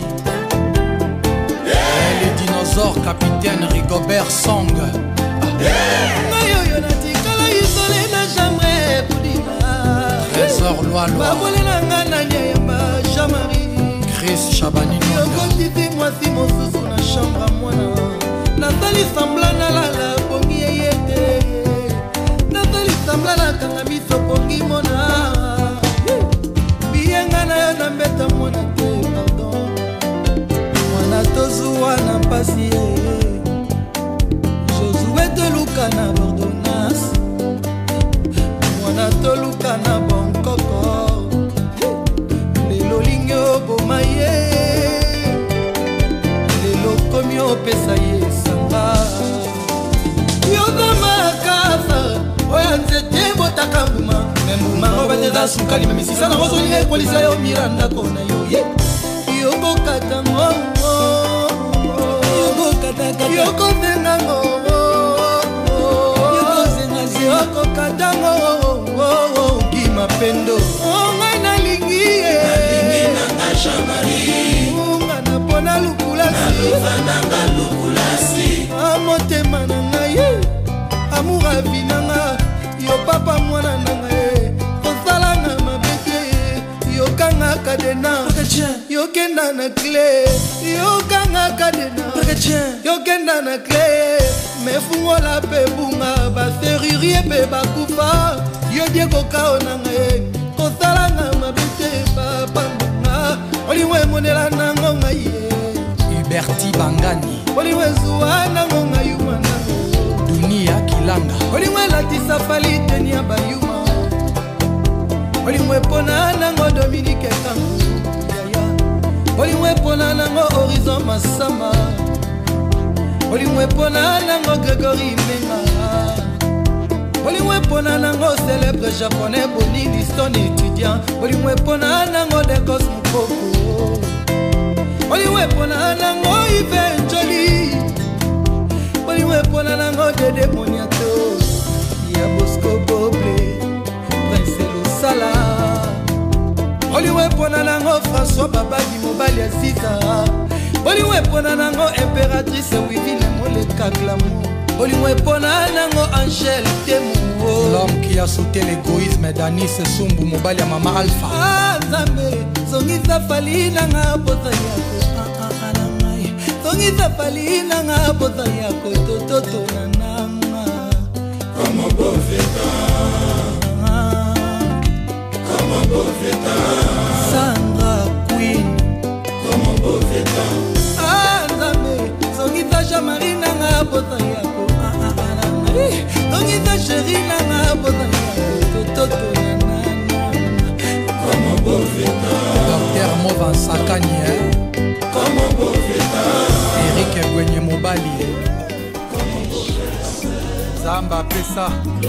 Les dinosaures capitaine Rigobert Song. Mayo natikala isole na jamre budina. Trésor Loa Loa. Babolela ngana nyemba Jean-Marie. Chris Chabani Nonda. Yokotiti mwasi mosusu na chambre mwana. Natali sambla na lala pongi yete. Natali sambla na kanga miso pongi mona. Bienga na yo na mbeta mwana te pardon. Mwana tozuwa na pasi Josué toluka na ordonnance. Mwana toluka na bonkoko. Lelo lingi oboma ye. Lelo komi opesa ye sanga. Yoza makasa oya nzete botaka mbuma. Mbuma obateza sukali memisisa na rozo ye polisa yo miranda kona yo. Yoko katango. Yoko zengango. Yoko katango. Kima pendo. Onga na lingi ye. Nalingi nanga Jean-Marie. Unga na pona lukulasi. Naluva nanga lukulasi. Amotema nanga ye. Amour avi nanga. Yo papa mwana nanga ye. Kosala na mabete. Yo kanga kadena. Yo kenda na clé. Yo kanga kadena. Yo kenda na clé. Mefungola pe bunga. Baserurier pe bakufa. Yo diego kao nanga ye. Kosala na mabete papa mwana. Oliwe monela nango nga ye. Huberti Bangani. Oliwe zuwa nango nga yuma nango. Dunia Kilanga. Oliwe latisa fali tenia bayuma. Oliwe pona nango Dominique Kangu. Oliwe pona nango Horizon Masama. Oliwe pona nango Grégory Menga. Oliwe pona nango célèbre japonais Bonini son étudiant. Oliwe pona nango Dekos Mukoko. Oliwe pona nango Yves Njoli. Oliwe pona nango Dede Moniato. Ya Bosco Boble Prince Lusala. Oliwe pona nango François Babadi mobali Aziza. Oliwe pona nango impératrice Wivine Moleka Glamour. bolingo epona nango Angèle Temo. L'homme qui a sauté l'égoïsme d'Anis Sumbu mobali ya mama Alpha. Ah Nzambe zongisa fali nanga bota yako ngai. Zongisa fali nanga bota yako toto nanga. Como bofeta. Como bofeta. Sandra Queen. Como bofeta. Ah Nzambe zongisa Jean-Marie nanga bota yako ngai. Zongisa Chéri nanga bota yako toto nanga. Como bofeta. Docteur Movan Sakani. Como bofeta. Eric Gwenye Mobali. Zamba Pesa.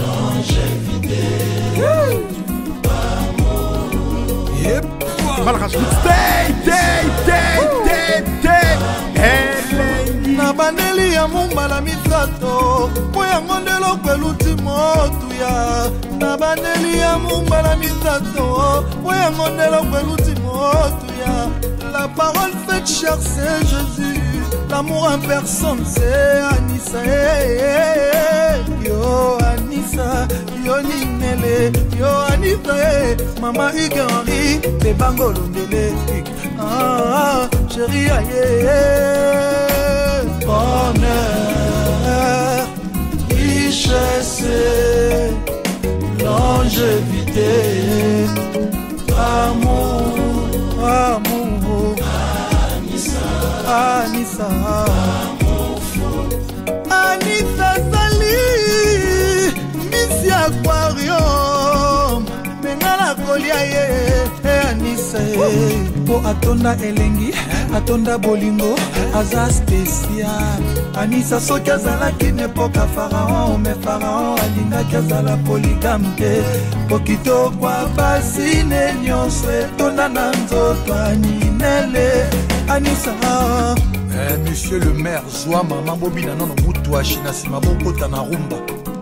Na baneli ya mombala misato po yango ndelo kweluti motuya. Na baneli ya mombala misato po yango ndelo kweluti motuya. La parole faite chair c'est Jésus. L'amour en personne c'est Anissa. Yo Anissa, yo Ninele, yo Anissa. Mama Hugues Henry, les bangolondele. Ah, chérie aïe. Bonheur, richesse, longévité, amour, amour, Anissa, Anissa Sali, Miss Aquarium, Mengala Kolia Anissa, po atonda elengi, atonda bolingo, aza spécial. Anissa soki azalaki n'epoka Pharaon, mais Pharaon alingaki azala polygame te. Po kitoko basi ne nyonso etonda na nzoto aninele. Anissa Monsieur le maire Zoua Maman Bobina nono mutu wa China sima bokota na rumba.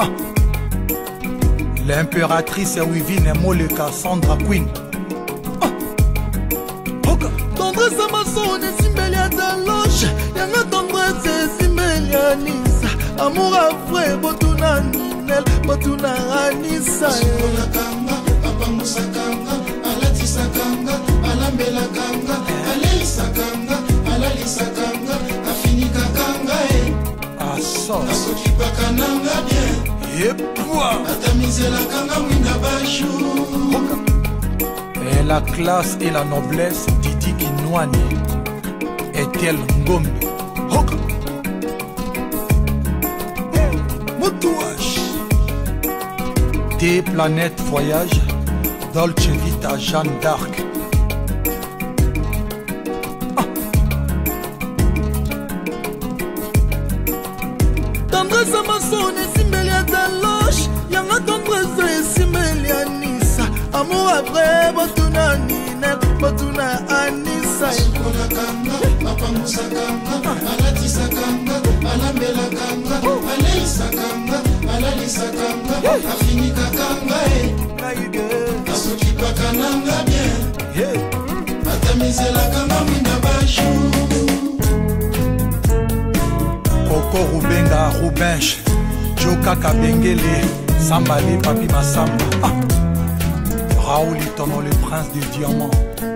L'impératrice Wivine Moleka Sandra Queen. Tendresse à ma son et simbeli à ta loge. Yanga tendresse et simbeli à Anissa. Amour à vrai, botuna Ninel, botuna Anissa. Sokola kanga, papa musakanga, alatisa kanga, alambela kanga, alelisa kanga, alalisa kanga, afinika kanga Ah ça. asokipa kananga bien. Yepwa. Atamizela kanga mwinda bashu. Et la classe et la noblesse Didi Kinouani est-elle Ngombe. Moutouache. Des planètes voyage Dolce Vita Jeanne d'Arc. Tendresse à ma son et simbeli à ta loge. Yanga tendresse et simbeli à Anissa. Amour à vrai, botuna Ninel, botuna Anissa. Sokola kanga, papa musakanga, alatisa kanga, alambela kanga, alelisa kanga, alalisa kanga, afinika kanga asokipa kananga bien. Atamizela kanga mwinda bashu. Coco Rubenga Rubenche Joka Kabengele Sambali Papi Massamba. Raoul Itono le prince du diamant.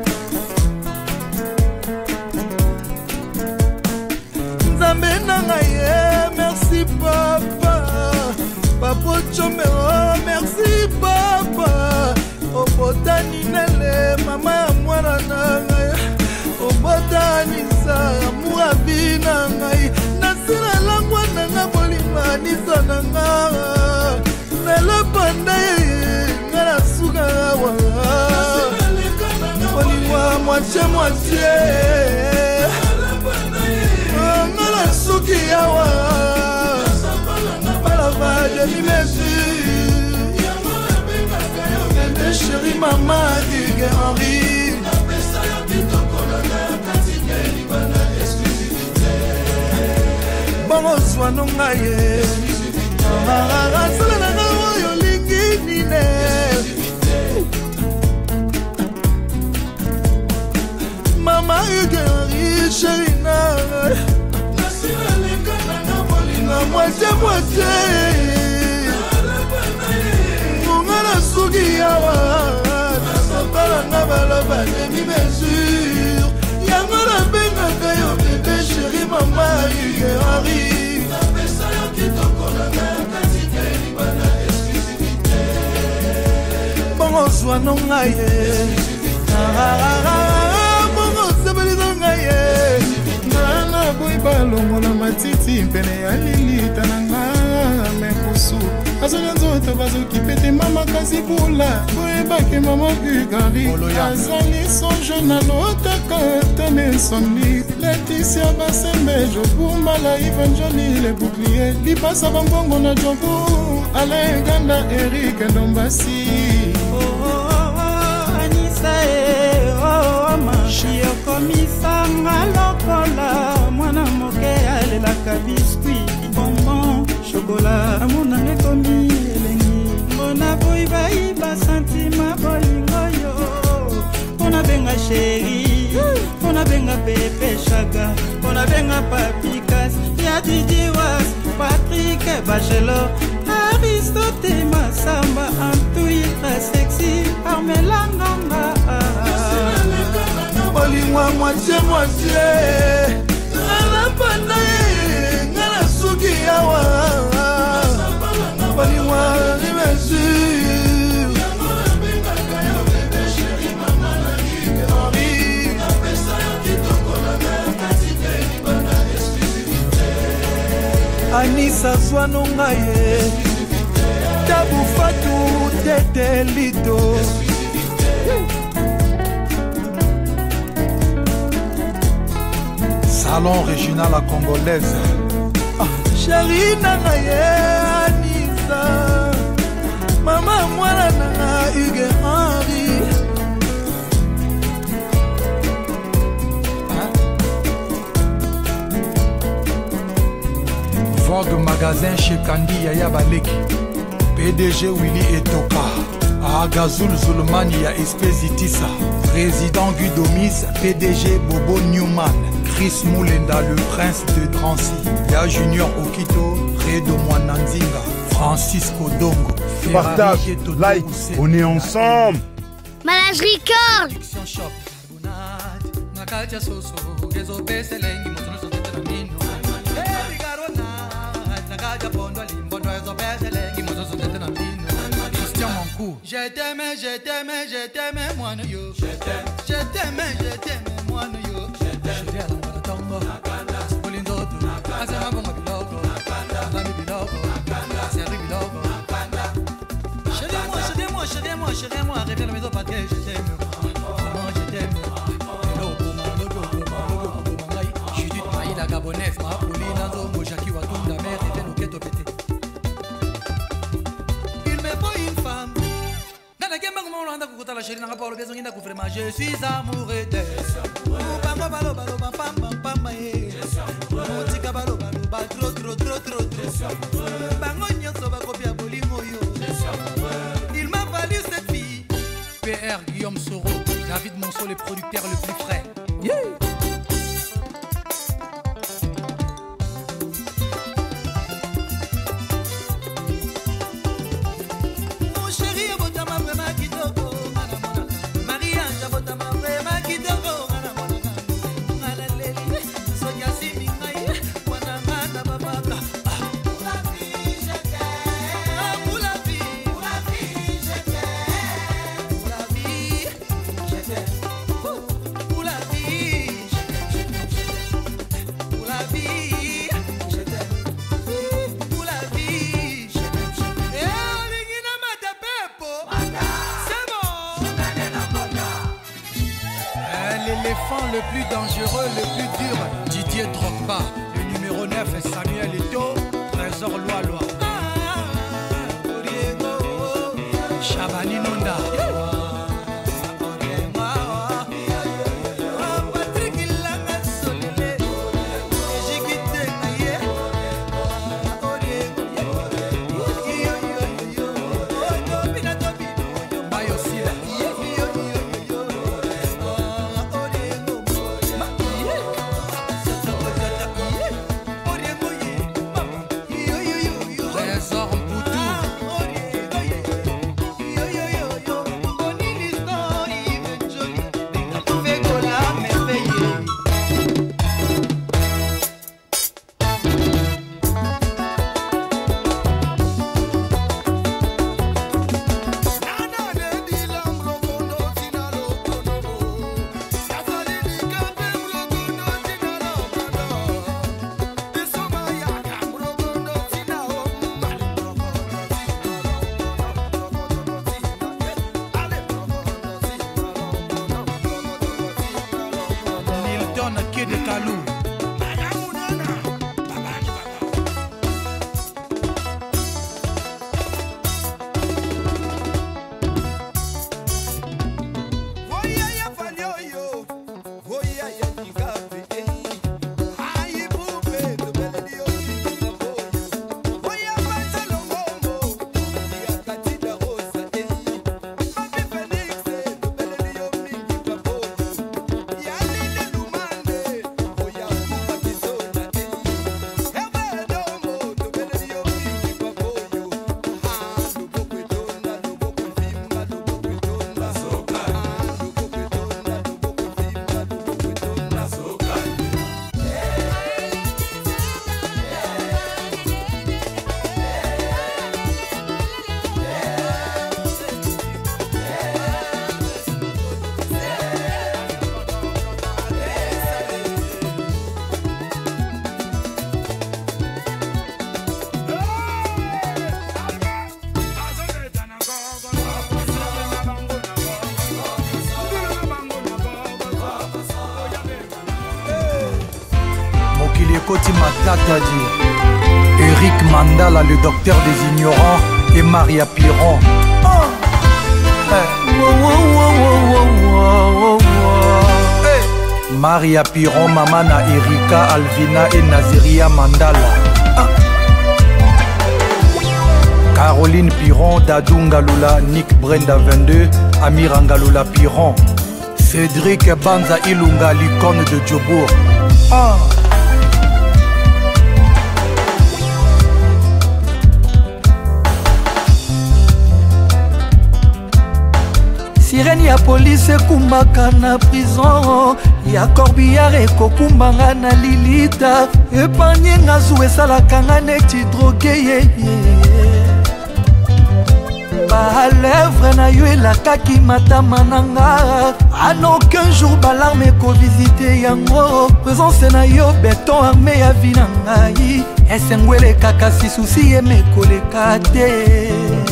Nzambe nanga ye, merci papa. Papa Chomero, merci papa. Obotani nele, mama ya mwana nanga ye. Obotani sa, muabi nanga ye. Nasila langwa nanga bolima nisa nanga. Nele panda ye, ngana suga wa. Bolima moitié. Ngana suki yawa. Balava de l'imesi. Chérie maman Hugues Henry. Bongo swano ngaye. Sala na oyo lingi nine. Mama Hugues Henry chérie na. Na moitié mongana suki yawa nasabalanga baloba demi mesure yango nabengaka yo bebe sheri mama Igehari napesa yo kitokolanga kasi te libana exclusivité bongo zwano ngaye bongo sebelizo ngaye nana boy balongola matiti pene ya lilita nanga mekusu azali nzoto bazokipete mama kasi bula boyebake mama Igehari azali songe nalotaka tene insomni Laetitia Basembe Jobumala Evanjoli le bouclier lipasa bambongo na jobu Alain Ganda Eric Ndombasi Anissa machi okomisanga lokola mwana moke alelaka biskuit bonbon chokola amonanga ekomi elengi mbona boyi bayiba santima bolingo yo mpona benga sheri mpona benga pepe chaga mpona benga papikas ya didiwas Patrick Bachelo Aristote Masamba Antuitra sexy Armelanganga bolingwa moitié ngala panda ngala suki yawa bolingwa limesi Anissa Zwano ngaye Tabu Fatu Tete Lito Salon Régina la Congolaise Chérie ngaye Anissa Mama mwana nanga Igehari Vogue magasin chez Kandi Yaya Baleki PDG Willy Etoka Agazul Zulmani ya Espesitisa Président Guidomis PDG Bobo Newman Chris Moulenda le prince de Drancy Ya Junior Okito Redo Mwananzinga Francisco Dongo Partage, like, on est ensemble. Malage Record. Je t'aime, moi yo. Je t'aime, moi yo. Chérie-moi, reviens à la maison parce que je t'aime. Comment je t'aime. Judith Maï, la gabonaise, ma Pauline, Nzongo, Jackie Watum, la mère, et nos quêtes pété. Il me faut une femme. Dans la game, je suis amoureux d'elle. Il m'a fallu cette fille. PR Guillaume Soro, David Monceau, les producteurs le plus frais. Mon chéri, abotama vraiment kitoko. Marie-Ange, abotama vraiment kitoko. L'éléphant le plus dangereux, le plus dur, Didier Drogba. Le numéro 9, Samuel Eto'o, Trésor Loa. Chabani Nonda. de Kalou. Koti Matata dit Eric Mandala, le docteur des ignorants, et Maria Piron. Maria Piron, Mamana Erika, Alvina et Naziria Mandala. Caroline Piron, Dadou Ngaloula, Nick Brenda 22, Amir Ngaloula Piron. Cédric Banza Ilunga, l'icône de Djobour. Sirène ya police ekumbaka na prison ya corbillard ekokumbanga na lilita epanye nga zu esalaka nga neti droge yeye balèvre na yo elakaki matama na nga en aucun jour balarme ekovisite yango présence na yo beton armé ya vi na ngai esengo elekaka sisusi emekoleka te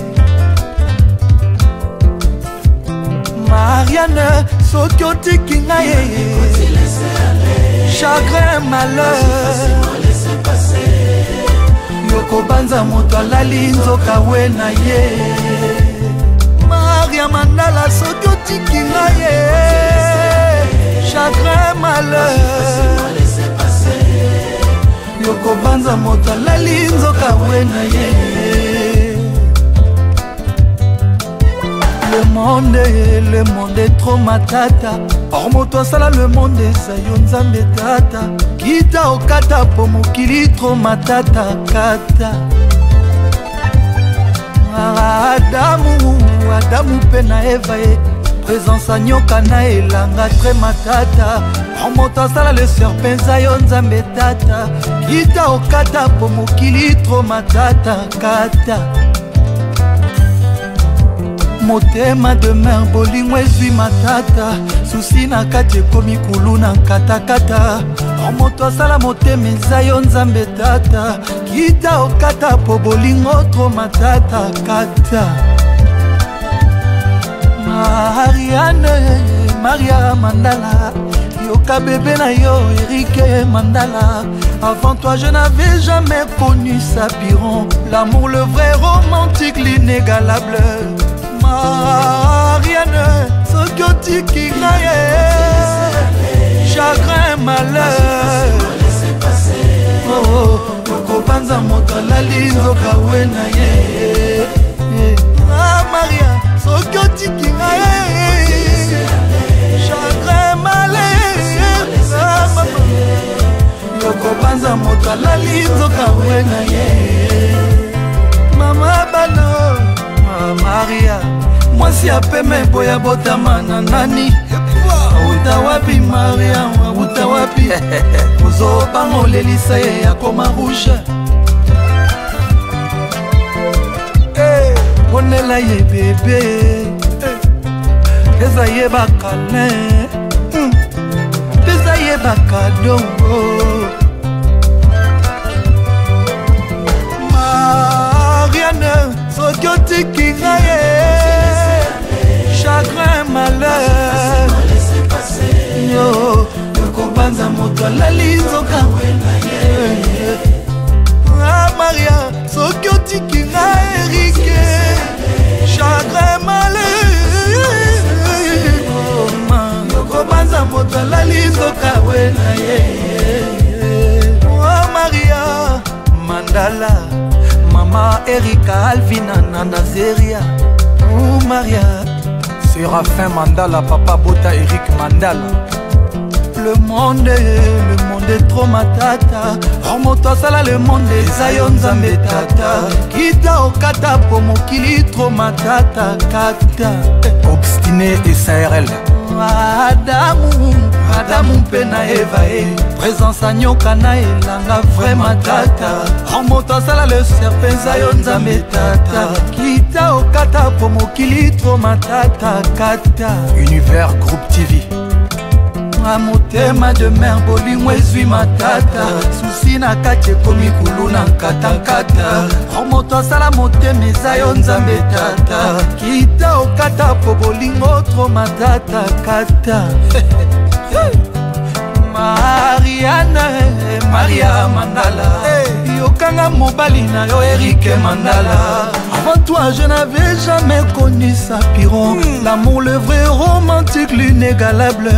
Marianne, soki otiki ngai chagrin malheur yokobanza moto alali nzoka we na ye Maria Mandala, soki otiki ngai chagrin malheur yokobanza moto alali nzoka we na ye Le monde est trop matata. Or moto asala le monde ezayo nzambe tata. Kita okata po mokili trop matata kata. Adamu pe na Eva e présence a nyoka na elanga très matata. Or moto asala le serpent ezayo nzambe tata. Kita okata po mokili trop matata kata. Motema de mer bolingo ezwi matata susi na kati ekomi kulu na katakata moto asala motema eza yo nzambe tata kita okata po bolingo tro matata kata Maria Mandala yoka bébé na yo Eric Mandala. Avant toi je n'avais jamais connu Sapiron, l'amour le vrai romantique l'inégalable. Marianne, soki otiki ngai chagrin malheur okobanza moto alali nzoka we na ye Maria, soki otiki ngai chagrin malheur okobanza moto alali nzoka we na ye mama bano Maria, mwasi apeme boya botama na nani Uta wapi Maria, uta wapi Uzo bango lelisa ye ya koma rouge Onela ye bebe Eza ye bakale Eza ye bakado Marianne, soki otiki ngai chagrin malheur yo yokobanza moto na ye. Oh Maria Mandala, Mama Erika Alvina Nanazeria. Oh Maria Séraphin Mandala, Papa Bota Eric Mandala. Le monde est trop matata. Remonte sala le monde ezayo nzambe tata. Kita okata po mokili trop matata kata. Obstiné et SARL. Adamu mpe na Eva présence anyoka na elanga vrai matata. Remonte sala le serpent ezayo nzambe tata. Kita okata po mokili trop matata kata. Univers Groupe TV. Motema de mer bolingo ezwi matata. Susi na kati ekomi kulu na nkatankata. Moto asala motema eza yo nzambe tata. Kita okata po bolingo tro matata kata. Maria Mandala, yokanga mobali na yo Eric Mandala. Avant toi je n'avais jamais connu Sapiron. L'amour le vrai romantique l'inégalable.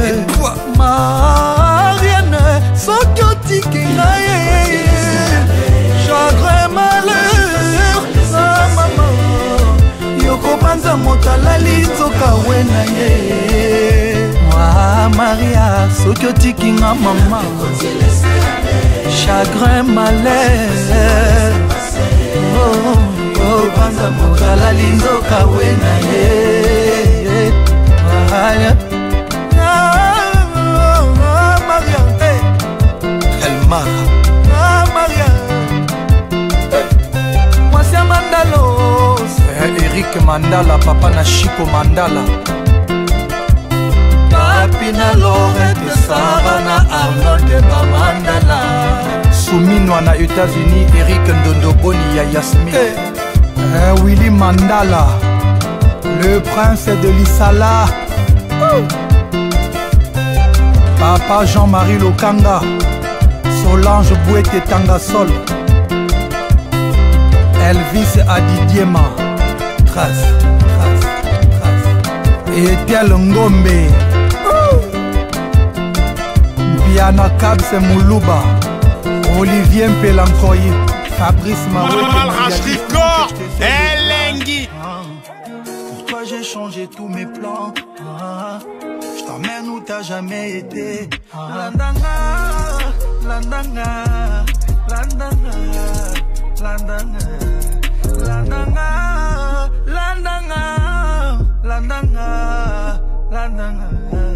Marianne soki otiki ngai chagrin malheur na mama yokobanza moto alali nzoka we na ye. Maria soki otiki nga mama chagrin malheur yokobanza moto alali nzoka we na ye. Elmara Maria Mwasi Mandalos Eric Mandala, Papa na Chico Mandala. Papi na Lorette Sarah na Arnold ba Mandala. Souminwa na États-Unis, Eric Ndondoboni ya Yasmine. Willy Mandala, le prince de l'Isala. Papa Jean-Marie Lokanga, Solange Bouete Tangasol, Elvis Adidiema, Trace, Etiel Ngombe, Biana Kabse Moulouba, Olivier Mpelankoyi, Fabrice Marouet, Elengi. Pour toi j'ai changé tous mes plans. Je t'emmène où t'as jamais été. Landanga, landanga, landanga, landanga, landanga, landanga, landanga, landanga.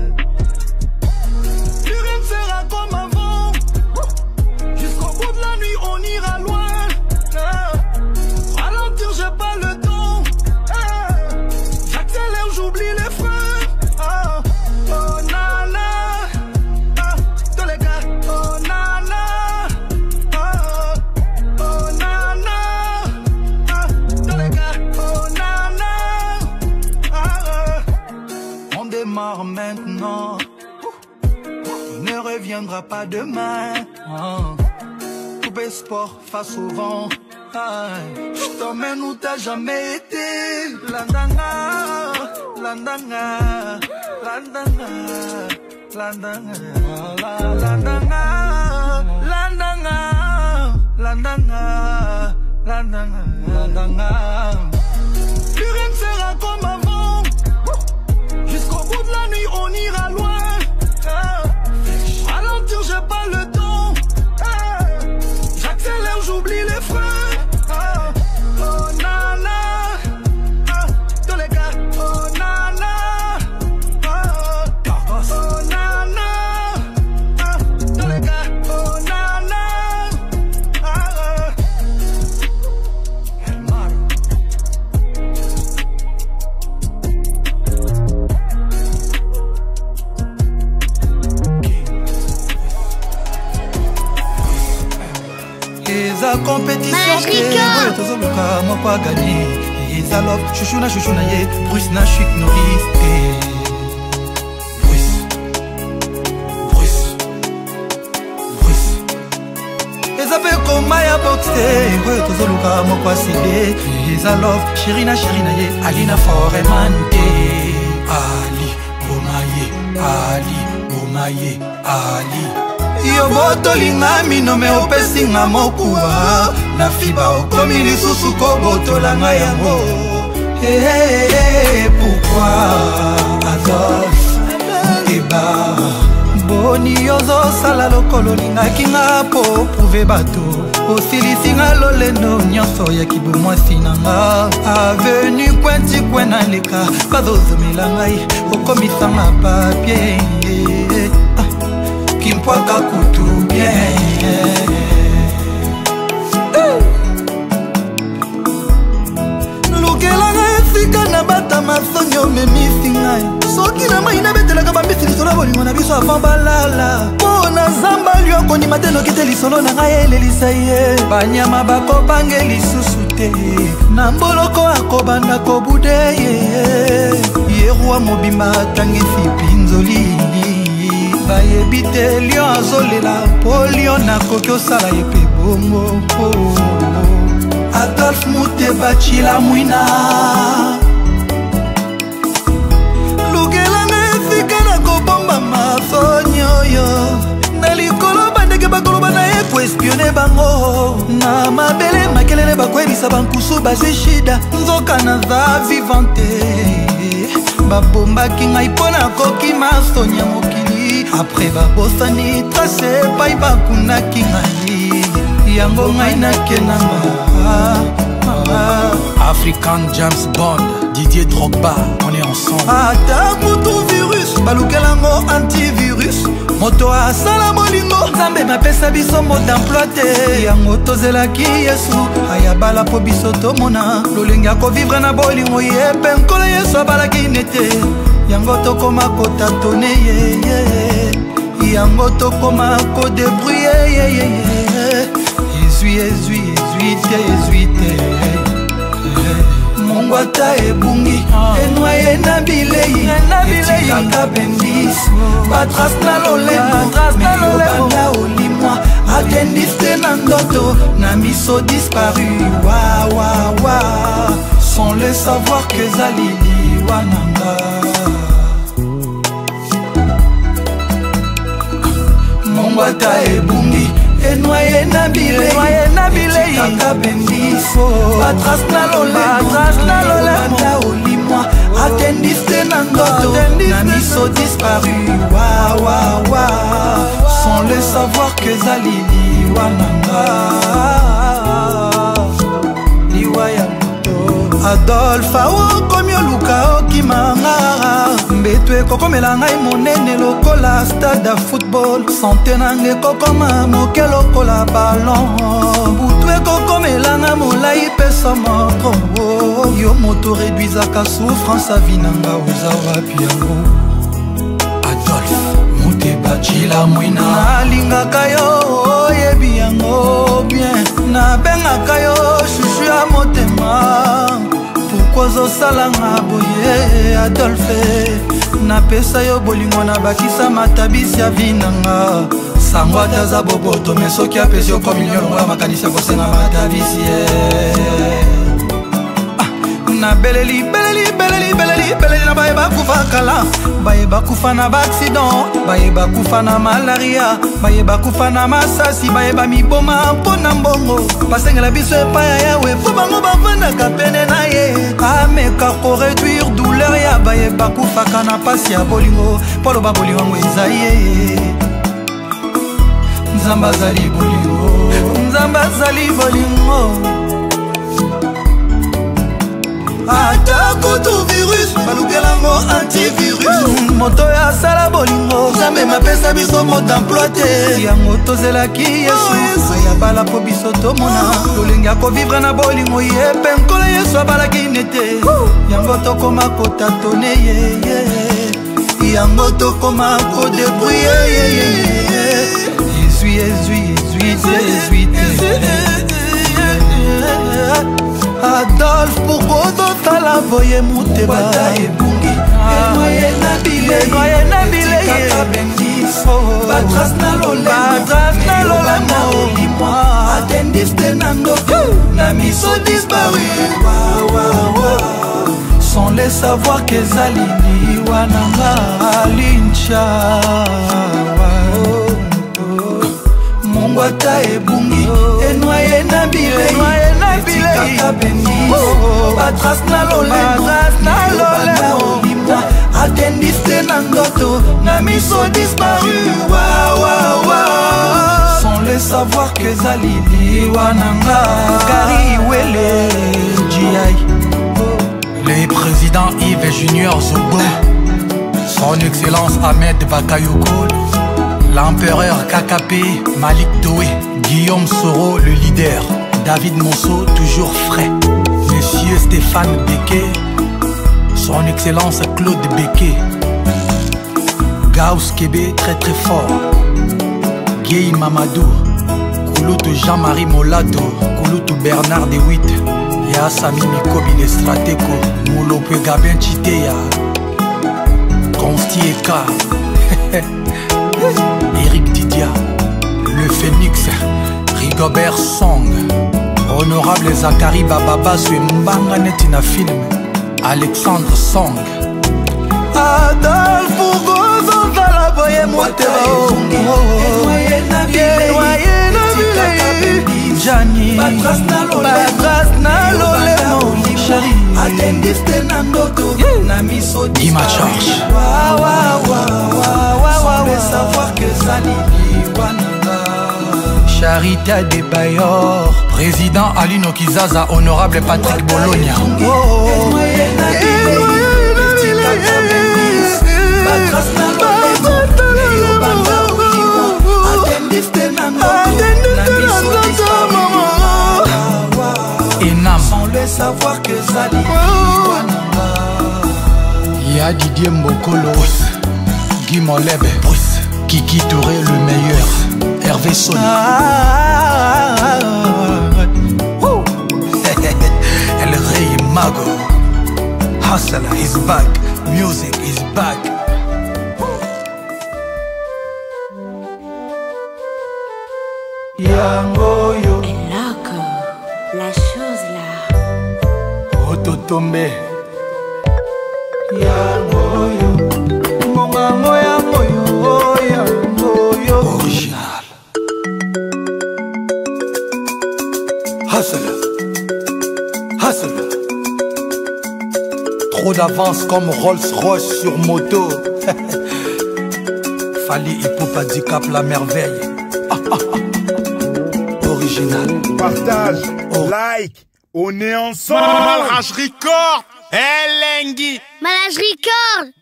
Plus rien ne sera comme avant. Jusqu'au bout de la nuit on ira loin. Ralentir j'ai pas le temps. J'accélère j'oublie les freins. Maintenant, il ne reviendra pas demain. Coupé sport face au vent. Je t'emmène où t'as jamais été. Landanga, landanga, landanga, landanga, landanga, landanga, landanga, landanga, landanga. Plus rien ne sera comme avant. Jusqu'au bout de la nuit on ira loin. Ralentir j'ai pas le temps. J'accélère j'oublie les freins. Oh nana, tous les gars. Oh nana, oh nana, tous les gars. Oh nana, eza compétition te tozoluka moko aganye eza love chouchou na ye Bruce na Chic Norris Bruce eza pe koma ya boxe oyo tozoluka moko aside eza love chéri na ye Alina Foreman te Ali Bomaye Ali Bomaye Maye Ali yo botolinga mino me opesinga mokuwa na fiba okomi lisusu kobotolanga yango pourquoi Adolphe Eba boni ozosala lokolo lingaki nga po prouve bato osilisinga lolendo nyonso ya kibomwasi na nga avenu kwenti kwe na leka bazozomela ngai okomisanga papie kimpwaka kutu bien lukelanga esika na bata masoni omemisi ngai soki na mai nabetelaka bambisi lisolo ya bolingo na biso avant balala mpo na zamba lioko ndima te noki te lisolo na ngai elelisa ye banyama bakobange lisusu te na mboloko akobanda kobude ye roi mobimba atangisi pinzoli bayebi te lion azolela mpo lion nakoki osala ye mpe bongo Adolphe Muteba Chila mwina lukelanga esika na kobomba masoni oyo na likolo bandeke bakoloba na ye koespione bango na mabele makelele bakoyebisa bankusu bazwi shida nzoka naza vivante babombaki ngai mpo nakoki masoni ya mokili apres babosani trase epai bakunaki ngai yango ngai nakenanga African James Bond, Didier Drogba, on est ensemble. Ata kutu virus, balukelango antivirus moto asala bolingo nzambe mapesa biso mot d'emploi te yango tozelaki yesu ayabala po biso tomona lolenge ya kovivre na bolingo ye mpe nkolo yesu abalaki nete yango tokoma kotatone ye yango tokoma kodebrouye ezwi te mongwata ebungi enwaye na bilei etikaka bendis batras na lolebanda olimwa atendis te na ndoto na miso disparu wawawa sans le savoir que ezali liwa nanga mongwata ebungi enwaye na bilei kaka bendifo batras na lolebanda olimwa atendis te na ndoto na miso disparu wawawa sans le savoir que ezali liwa nanga liwa ya moto Adolphe aokomi oluka okimanga mbeto ekokomela ngai monene lokola stade ya football sante nanga ekokoma moke lokola balon butu ekokomelanga molai pesa moko yo moto réduisaka souffrance avi nanga oza wapi yango Adolphe Muteba Chila mwina nalingaka yo oyebi yango bien nabengaka yo shushu ya motema pourkoi ozosalanga boye Adolphe napesa yo bolingo na bakisa matabisi ya vinanga sango ataza boboto me soki apesi yo kominio longola makanisi ya kosenga matabisi na beleli na baye bakufa kala baye bakufa na baaccident baye bakufa na malaria baye bakufa na masasi baye bamiboma mpo na mbongo basengela biso epai ya yawe mpo bango bavandaka pene na ye ameka koreduire douleur ya baye bakufaka na pasi ya bolingo mpo loba bolingo yango eza ye nzambe azali bolingo ata kutu virus balukelango antivirus moto ya asala bolingo nzambe mapesa biso mot d'emploi te yango tozelaki yesu ayabala po biso tomona lolenge ya kovivre na bolingo ye mpe nkolo yesu abalaki nete yango tokoma kotatone ye yango tokoma kodebrouye ezwi te Adolphe pourkoi ozosala boye Muteba ebungi enwaye na bilei batras na lolemo atendis te na ndoto na miso disparu sans le savoir que ezali liwa nanga lincha ata ebungi enoye na bilei etikaka bengi batras na lolemo atendiste na ndoto na miso disparu sans le savoir que zalili wananga Gary Wele G.I. Les présidents Yves Junior Zobo, son excellence Ahmed Bakayoko, l'empereur KKP Malik Doué, Guillaume Soro le leader, David Monceau toujours frais, Monsieur Stéphane Becquet, son excellence Claude Becquet, Gauss Kébé très très fort, Guy Mamadou, Kouloutou Jean-Marie Molado, Kouloutou Bernard De Witt, ya Sami Mikobi le Strateko, Moulope Gabin Chiteya, Consti Eka, Eric Didia, le Phoenix, Rigobert Song, Honorable Zachary Bababa Mbanga Netina Film, Alexandre Song, Adolphe Gozo Zalaboye Motero, Jani, Batras na lolemo, Chéri, atendiste na ndoto, na miso Imacharge. Sans le savoir que Zalili wananga. Charité des Bayor, président Alino Kizaza, honorable Patrick Bologna. Batras na lolemo, atendiste na ndoto, na miso Enam. sans le savoir que Zali Ya Didier Mbokolo, Guy Molebe, Kiki Touré le meilleur, Hervé Soni, El Rey Mago, Hustler is back, music is back. Yangoyo Loco, la chose là. Ototombe, Yangoyo Mongango yangoyo original. Hustler, Hustler. Trop d'avance comme Rolls-Royce sur moto. Fali Hippopa Cap la merveille. Original. Partage, like, on est ensemble. Malage Record, Elengi. Malage Record.